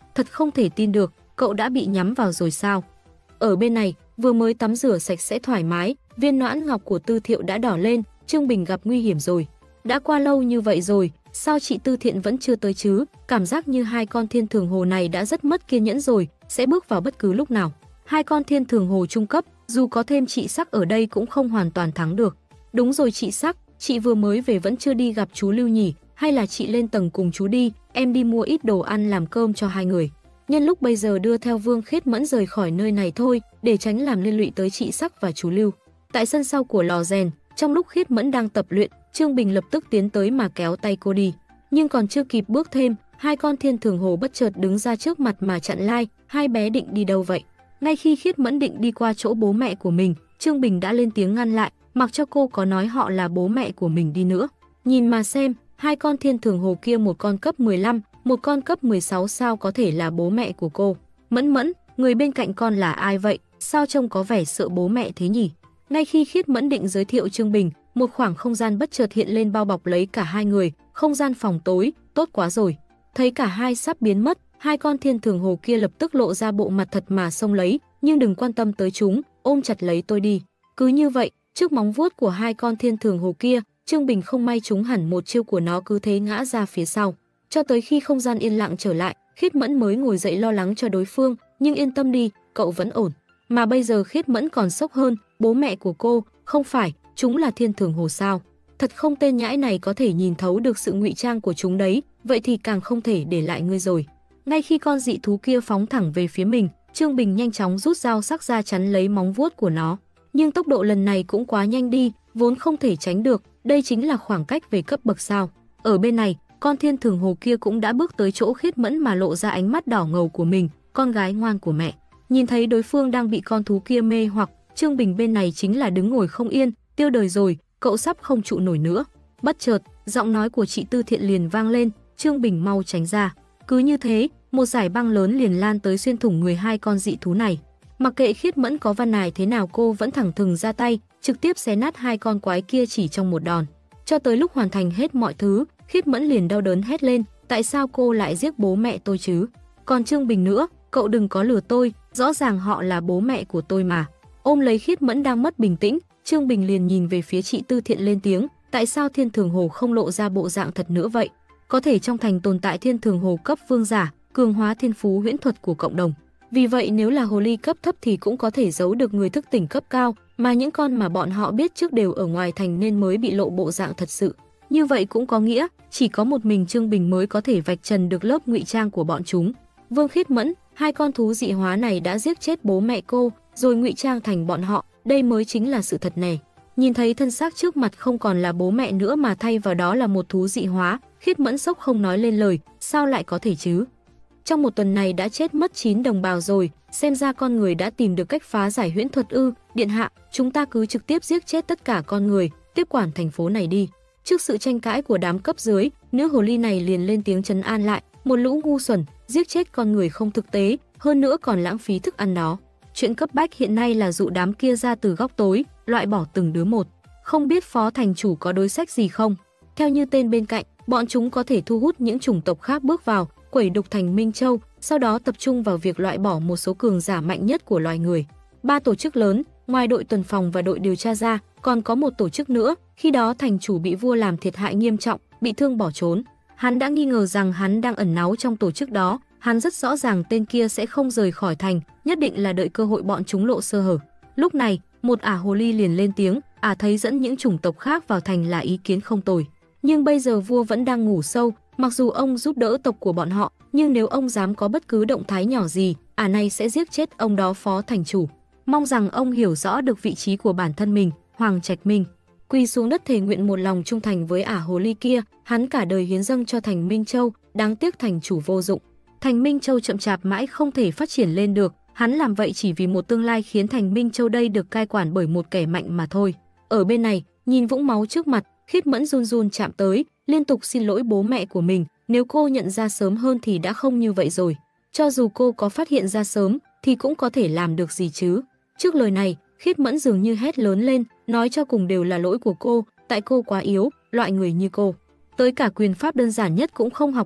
Thật không thể tin được, cậu đã bị nhắm vào rồi sao? Ở bên này, vừa mới tắm rửa sạch sẽ thoải mái, viên noãn ngọc của Tư Thiệu đã đỏ lên, Trương Bình gặp nguy hiểm rồi. Đã qua lâu như vậy rồi, sao chị Tư Thiện vẫn chưa tới chứ? Cảm giác như hai con thiên thường hồ này đã rất mất kiên nhẫn rồi, sẽ bước vào bất cứ lúc nào. Hai con thiên thường hồ trung cấp, dù có thêm chị Sắc ở đây cũng không hoàn toàn thắng được. Đúng rồi chị Sắc, chị vừa mới về vẫn chưa đi gặp chú Lưu nhỉ? Hay là chị lên tầng cùng chú đi, em đi mua ít đồ ăn làm cơm cho hai người. Nhân lúc bây giờ đưa theo Vương Khiết Mẫn rời khỏi nơi này thôi, để tránh làm liên lụy tới chị Sắc và chú Lưu. Tại sân sau của lò rèn, trong lúc Khiết Mẫn đang tập luyện, Trương Bình lập tức tiến tới mà kéo tay cô đi. Nhưng còn chưa kịp bước thêm, hai con thiên thường hồ bất chợt đứng ra trước mặt mà chặn lai. Hai bé định đi đâu vậy? Ngay khi Khiết Mẫn định đi qua chỗ bố mẹ của mình, Trương Bình đã lên tiếng ngăn lại, mặc cho cô có nói họ là bố mẹ của mình đi nữa. Nhìn mà xem, hai con thiên thường hồ kia một con cấp 15, một con cấp 16 sao có thể là bố mẹ của cô. Mẫn Mẫn, người bên cạnh con là ai vậy? Sao trông có vẻ sợ bố mẹ thế nhỉ? Ngay khi Khiết Mẫn định giới thiệu Trương Bình, một khoảng không gian bất chợt hiện lên bao bọc lấy cả hai người, không gian phòng tối, tốt quá rồi. Thấy cả hai sắp biến mất, hai con thiên thường hồ kia lập tức lộ ra bộ mặt thật mà xông lấy, nhưng đừng quan tâm tới chúng, ôm chặt lấy tôi đi. Cứ như vậy, trước móng vuốt của hai con thiên thường hồ kia, Trương Bình không may trúng hẳn một chiêu của nó, cứ thế ngã ra phía sau. Cho tới khi không gian yên lặng trở lại, Khiết Mẫn mới ngồi dậy lo lắng cho đối phương, nhưng yên tâm đi, cậu vẫn ổn. Mà bây giờ Khiết Mẫn còn sốc hơn, bố mẹ của cô, không phải, chúng là thiên thường hồ sao? Thật không, tên nhãi này có thể nhìn thấu được sự ngụy trang của chúng đấy, vậy thì càng không thể để lại ngươi rồi. Ngay khi con dị thú kia phóng thẳng về phía mình, Trương Bình nhanh chóng rút dao sắc ra chắn lấy móng vuốt của nó. Nhưng tốc độ lần này cũng quá nhanh đi, vốn không thể tránh được, đây chính là khoảng cách về cấp bậc sao. Ở bên này, con thiên thường hồ kia cũng đã bước tới chỗ Khiết Mẫn mà lộ ra ánh mắt đỏ ngầu của mình, con gái ngoan của mẹ. Nhìn thấy đối phương đang bị con thú kia mê hoặc, Trương Bình bên này chính là đứng ngồi không yên, tiêu đời rồi, cậu sắp không trụ nổi nữa. Bất chợt, giọng nói của chị Tư Thiện liền vang lên, Trương Bình mau tránh ra. Cứ như thế, một dải băng lớn liền lan tới xuyên thủng người hai con dị thú này. Mặc kệ Khiết Mẫn có văn nài thế nào, cô vẫn thẳng thừng ra tay, trực tiếp xé nát hai con quái kia chỉ trong một đòn. Cho tới lúc hoàn thành hết mọi thứ, Khiết Mẫn liền đau đớn hét lên, tại sao cô lại giết bố mẹ tôi chứ? Còn Trương Bình nữa, cậu đừng có lừa tôi, rõ ràng họ là bố mẹ của tôi mà. Ôm lấy Khiết Mẫn đang mất bình tĩnh, Trương Bình liền nhìn về phía chị Tư Thiện lên tiếng, tại sao thiên thường hồ không lộ ra bộ dạng thật nữa vậy? Có thể trong thành tồn tại thiên thường hồ cấp vương giả, cường hóa thiên phú huyễn thuật của cộng đồng. Vì vậy nếu là hồ ly cấp thấp thì cũng có thể giấu được người thức tỉnh cấp cao, mà những con mà bọn họ biết trước đều ở ngoài thành nên mới bị lộ bộ dạng thật sự. Như vậy cũng có nghĩa, chỉ có một mình Trương Bình mới có thể vạch trần được lớp ngụy trang của bọn chúng. Vương Khiết Mẫn, hai con thú dị hóa này đã giết chết bố mẹ cô, rồi ngụy trang thành bọn họ, đây mới chính là sự thật này. Nhìn thấy thân xác trước mặt không còn là bố mẹ nữa mà thay vào đó là một thú dị hóa, Khiết Mẫn sốc không nói lên lời, sao lại có thể chứ? Trong một tuần này đã chết mất 9 đồng bào rồi, xem ra con người đã tìm được cách phá giải huyễn thuật ư? Điện hạ, chúng ta cứ trực tiếp giết chết tất cả con người, tiếp quản thành phố này đi. Trước sự tranh cãi của đám cấp dưới, nữ hồ ly này liền lên tiếng trấn an lại, một lũ ngu xuẩn, giết chết con người không thực tế, hơn nữa còn lãng phí thức ăn đó. Chuyện cấp bách hiện nay là dụ đám kia ra từ góc tối, loại bỏ từng đứa một. Không biết phó thành chủ có đối sách gì không? Theo như tên bên cạnh, bọn chúng có thể thu hút những chủng tộc khác bước vào, quẩy đục thành Minh Châu, sau đó tập trung vào việc loại bỏ một số cường giả mạnh nhất của loài người. 3 tổ chức lớn, ngoài đội tuần phòng và đội điều tra ra, còn có một tổ chức nữa, khi đó thành chủ bị vua làm thiệt hại nghiêm trọng, bị thương bỏ trốn. Hắn đã nghi ngờ rằng hắn đang ẩn náu trong tổ chức đó, hắn rất rõ ràng tên kia sẽ không rời khỏi thành, nhất định là đợi cơ hội bọn chúng lộ sơ hở. Lúc này, một ả hồ ly liền lên tiếng, ả thấy dẫn những chủng tộc khác vào thành là ý kiến không tồi. Nhưng bây giờ vua vẫn đang ngủ sâu, mặc dù ông giúp đỡ tộc của bọn họ, nhưng nếu ông dám có bất cứ động thái nhỏ gì, ả này sẽ giết chết ông đó phó thành chủ. Mong rằng ông hiểu rõ được vị trí của bản thân mình, Hoàng Trạch Minh. Quỳ xuống đất thề nguyện một lòng trung thành với ả hồ ly kia, hắn cả đời hiến dâng cho thành Minh Châu, đáng tiếc thành chủ vô dụng. Thành Minh Châu chậm chạp mãi không thể phát triển lên được, hắn làm vậy chỉ vì một tương lai khiến thành Minh Châu đây được cai quản bởi một kẻ mạnh mà thôi. Ở bên này, nhìn vũng máu trước mặt, Khiết Mẫn run run chạm tới, liên tục xin lỗi bố mẹ của mình, nếu cô nhận ra sớm hơn thì đã không như vậy rồi. Cho dù cô có phát hiện ra sớm thì cũng có thể làm được gì chứ. Trước lời này, Khiết Mẫn dường như hét lớn lên, nói cho cùng đều là lỗi của cô, tại cô quá yếu, loại người như cô. Tới cả quyền pháp đơn giản nhất cũng không học được,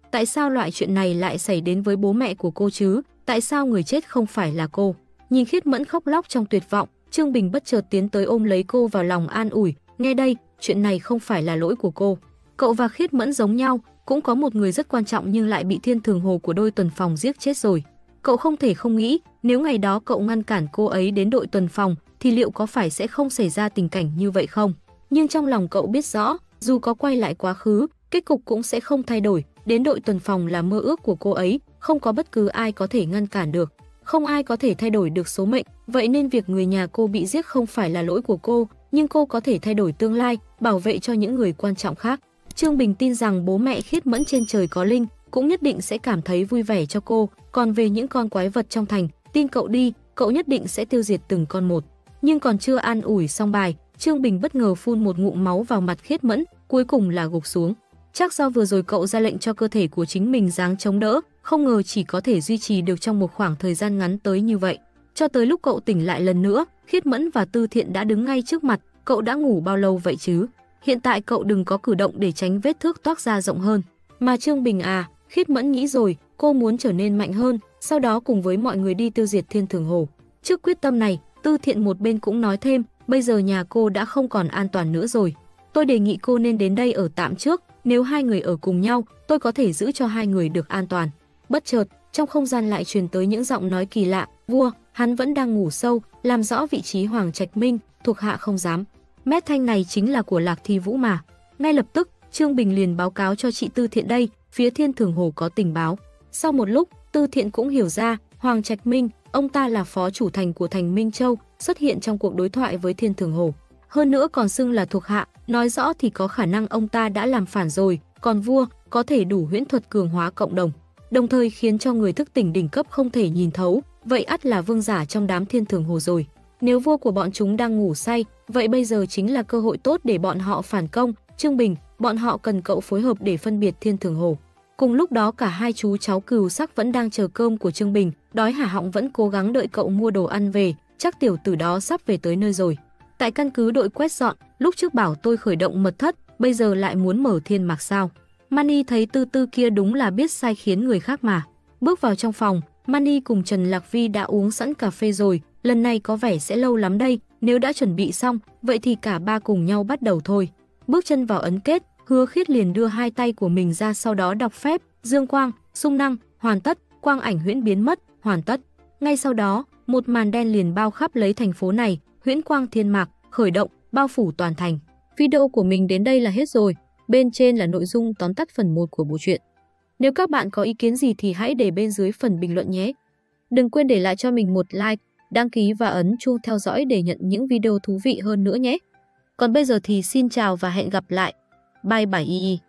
Tại sao loại chuyện này lại xảy đến với bố mẹ của cô chứ? Tại sao người chết không phải là cô? Nhìn Khiết Mẫn khóc lóc trong tuyệt vọng, Trương Bình bất chợt tiến tới ôm lấy cô vào lòng an ủi. Nghe đây, chuyện này không phải là lỗi của cô. Cậu và Khiết Mẫn giống nhau, cũng có một người rất quan trọng nhưng lại bị Thiên Thường Hồ của đội tuần phòng giết chết rồi. Cậu không thể không nghĩ, nếu ngày đó cậu ngăn cản cô ấy đến đội tuần phòng, thì liệu có phải sẽ không xảy ra tình cảnh như vậy không? Nhưng trong lòng cậu biết rõ, dù có quay lại quá khứ, kết cục cũng sẽ không thay đổi. Đến đội tuần phòng là mơ ước của cô ấy, không có bất cứ ai có thể ngăn cản được. Không ai có thể thay đổi được số mệnh, vậy nên việc người nhà cô bị giết không phải là lỗi của cô, nhưng cô có thể thay đổi tương lai, bảo vệ cho những người quan trọng khác. Trương Bình tin rằng bố mẹ Khiết Mẫn trên trời có linh, cũng nhất định sẽ cảm thấy vui vẻ cho cô, còn về những con quái vật trong thành, tin cậu đi, cậu nhất định sẽ tiêu diệt từng con một. Nhưng còn chưa an ủi xong bài, Trương Bình bất ngờ phun một ngụm máu vào mặt Khiết Mẫn, cuối cùng là gục xuống. Chắc do vừa rồi cậu ra lệnh cho cơ thể của chính mình giáng chống đỡ, không ngờ chỉ có thể duy trì được trong một khoảng thời gian ngắn tới như vậy. Cho tới lúc cậu tỉnh lại lần nữa, Khiết Mẫn và Tư Thiện đã đứng ngay trước mặt, cậu đã ngủ bao lâu vậy chứ? Hiện tại cậu đừng có cử động để tránh vết thước toác ra rộng hơn. Mà Trương Bình à, Khiết Mẫn nghĩ rồi, cô muốn trở nên mạnh hơn, sau đó cùng với mọi người đi tiêu diệt Thiên Thường Hồ. Trước quyết tâm này, Tư Thiện một bên cũng nói thêm, bây giờ nhà cô đã không còn an toàn nữa rồi. Tôi đề nghị cô nên đến đây ở tạm trước, nếu hai người ở cùng nhau, tôi có thể giữ cho hai người được an toàn. Bất chợt, trong không gian lại truyền tới những giọng nói kỳ lạ, vua, hắn vẫn đang ngủ sâu, làm rõ vị trí Hoàng Trạch Minh, thuộc hạ không dám. Mét thanh này chính là của Lạc Thi Vũ mà. Ngay lập tức, Trương Bình liền báo cáo cho chị Tư Thiện đây, phía Thiên Thường Hồ có tình báo. Sau một lúc, Tư Thiện cũng hiểu ra, Hoàng Trạch Minh, ông ta là phó chủ thành của thành Minh Châu, xuất hiện trong cuộc đối thoại với Thiên Thường Hồ. Hơn nữa còn xưng là thuộc hạ, nói rõ thì có khả năng ông ta đã làm phản rồi, còn vua có thể đủ huyễn thuật cường hóa cộng đồng, đồng thời khiến cho người thức tỉnh đỉnh cấp không thể nhìn thấu, vậy ắt là vương giả trong đám Thiên Thường Hồ rồi. Nếu vua của bọn chúng đang ngủ say, vậy bây giờ chính là cơ hội tốt để bọn họ phản công. Trương Bình, bọn họ cần cậu phối hợp để phân biệt Thiên Thường Hồ. Cùng lúc đó cả hai chú cháu Cừu Sắc vẫn đang chờ cơm của Trương Bình, đói hả họng vẫn cố gắng đợi cậu mua đồ ăn về, chắc tiểu tử đó sắp về tới nơi rồi. Tại căn cứ đội quét dọn, lúc trước bảo tôi khởi động mật thất, bây giờ lại muốn mở thiên mạc sao? Mani thấy Tư Tư kia đúng là biết sai khiến người khác mà. Bước vào trong phòng, Mani cùng Trần Lạc Vi đã uống sẵn cà phê rồi, lần này có vẻ sẽ lâu lắm đây, nếu đã chuẩn bị xong, vậy thì cả ba cùng nhau bắt đầu thôi. Bước chân vào ấn kết, Hứa Khiết liền đưa hai tay của mình ra, sau đó đọc phép, dương quang, xung năng, hoàn tất, quang ảnh huyễn biến mất, hoàn tất. Ngay sau đó, một màn đen liền bao khắp lấy thành phố này, huyễn quang thiên mạc, khởi động, bao phủ toàn thành. Video của mình đến đây là hết rồi, bên trên là nội dung tóm tắt phần 1 của bộ truyện. Nếu các bạn có ý kiến gì thì hãy để bên dưới phần bình luận nhé. Đừng quên để lại cho mình một like, đăng ký và ấn chuông theo dõi để nhận những video thú vị hơn nữa nhé. Còn bây giờ thì xin chào và hẹn gặp lại. Bye bye.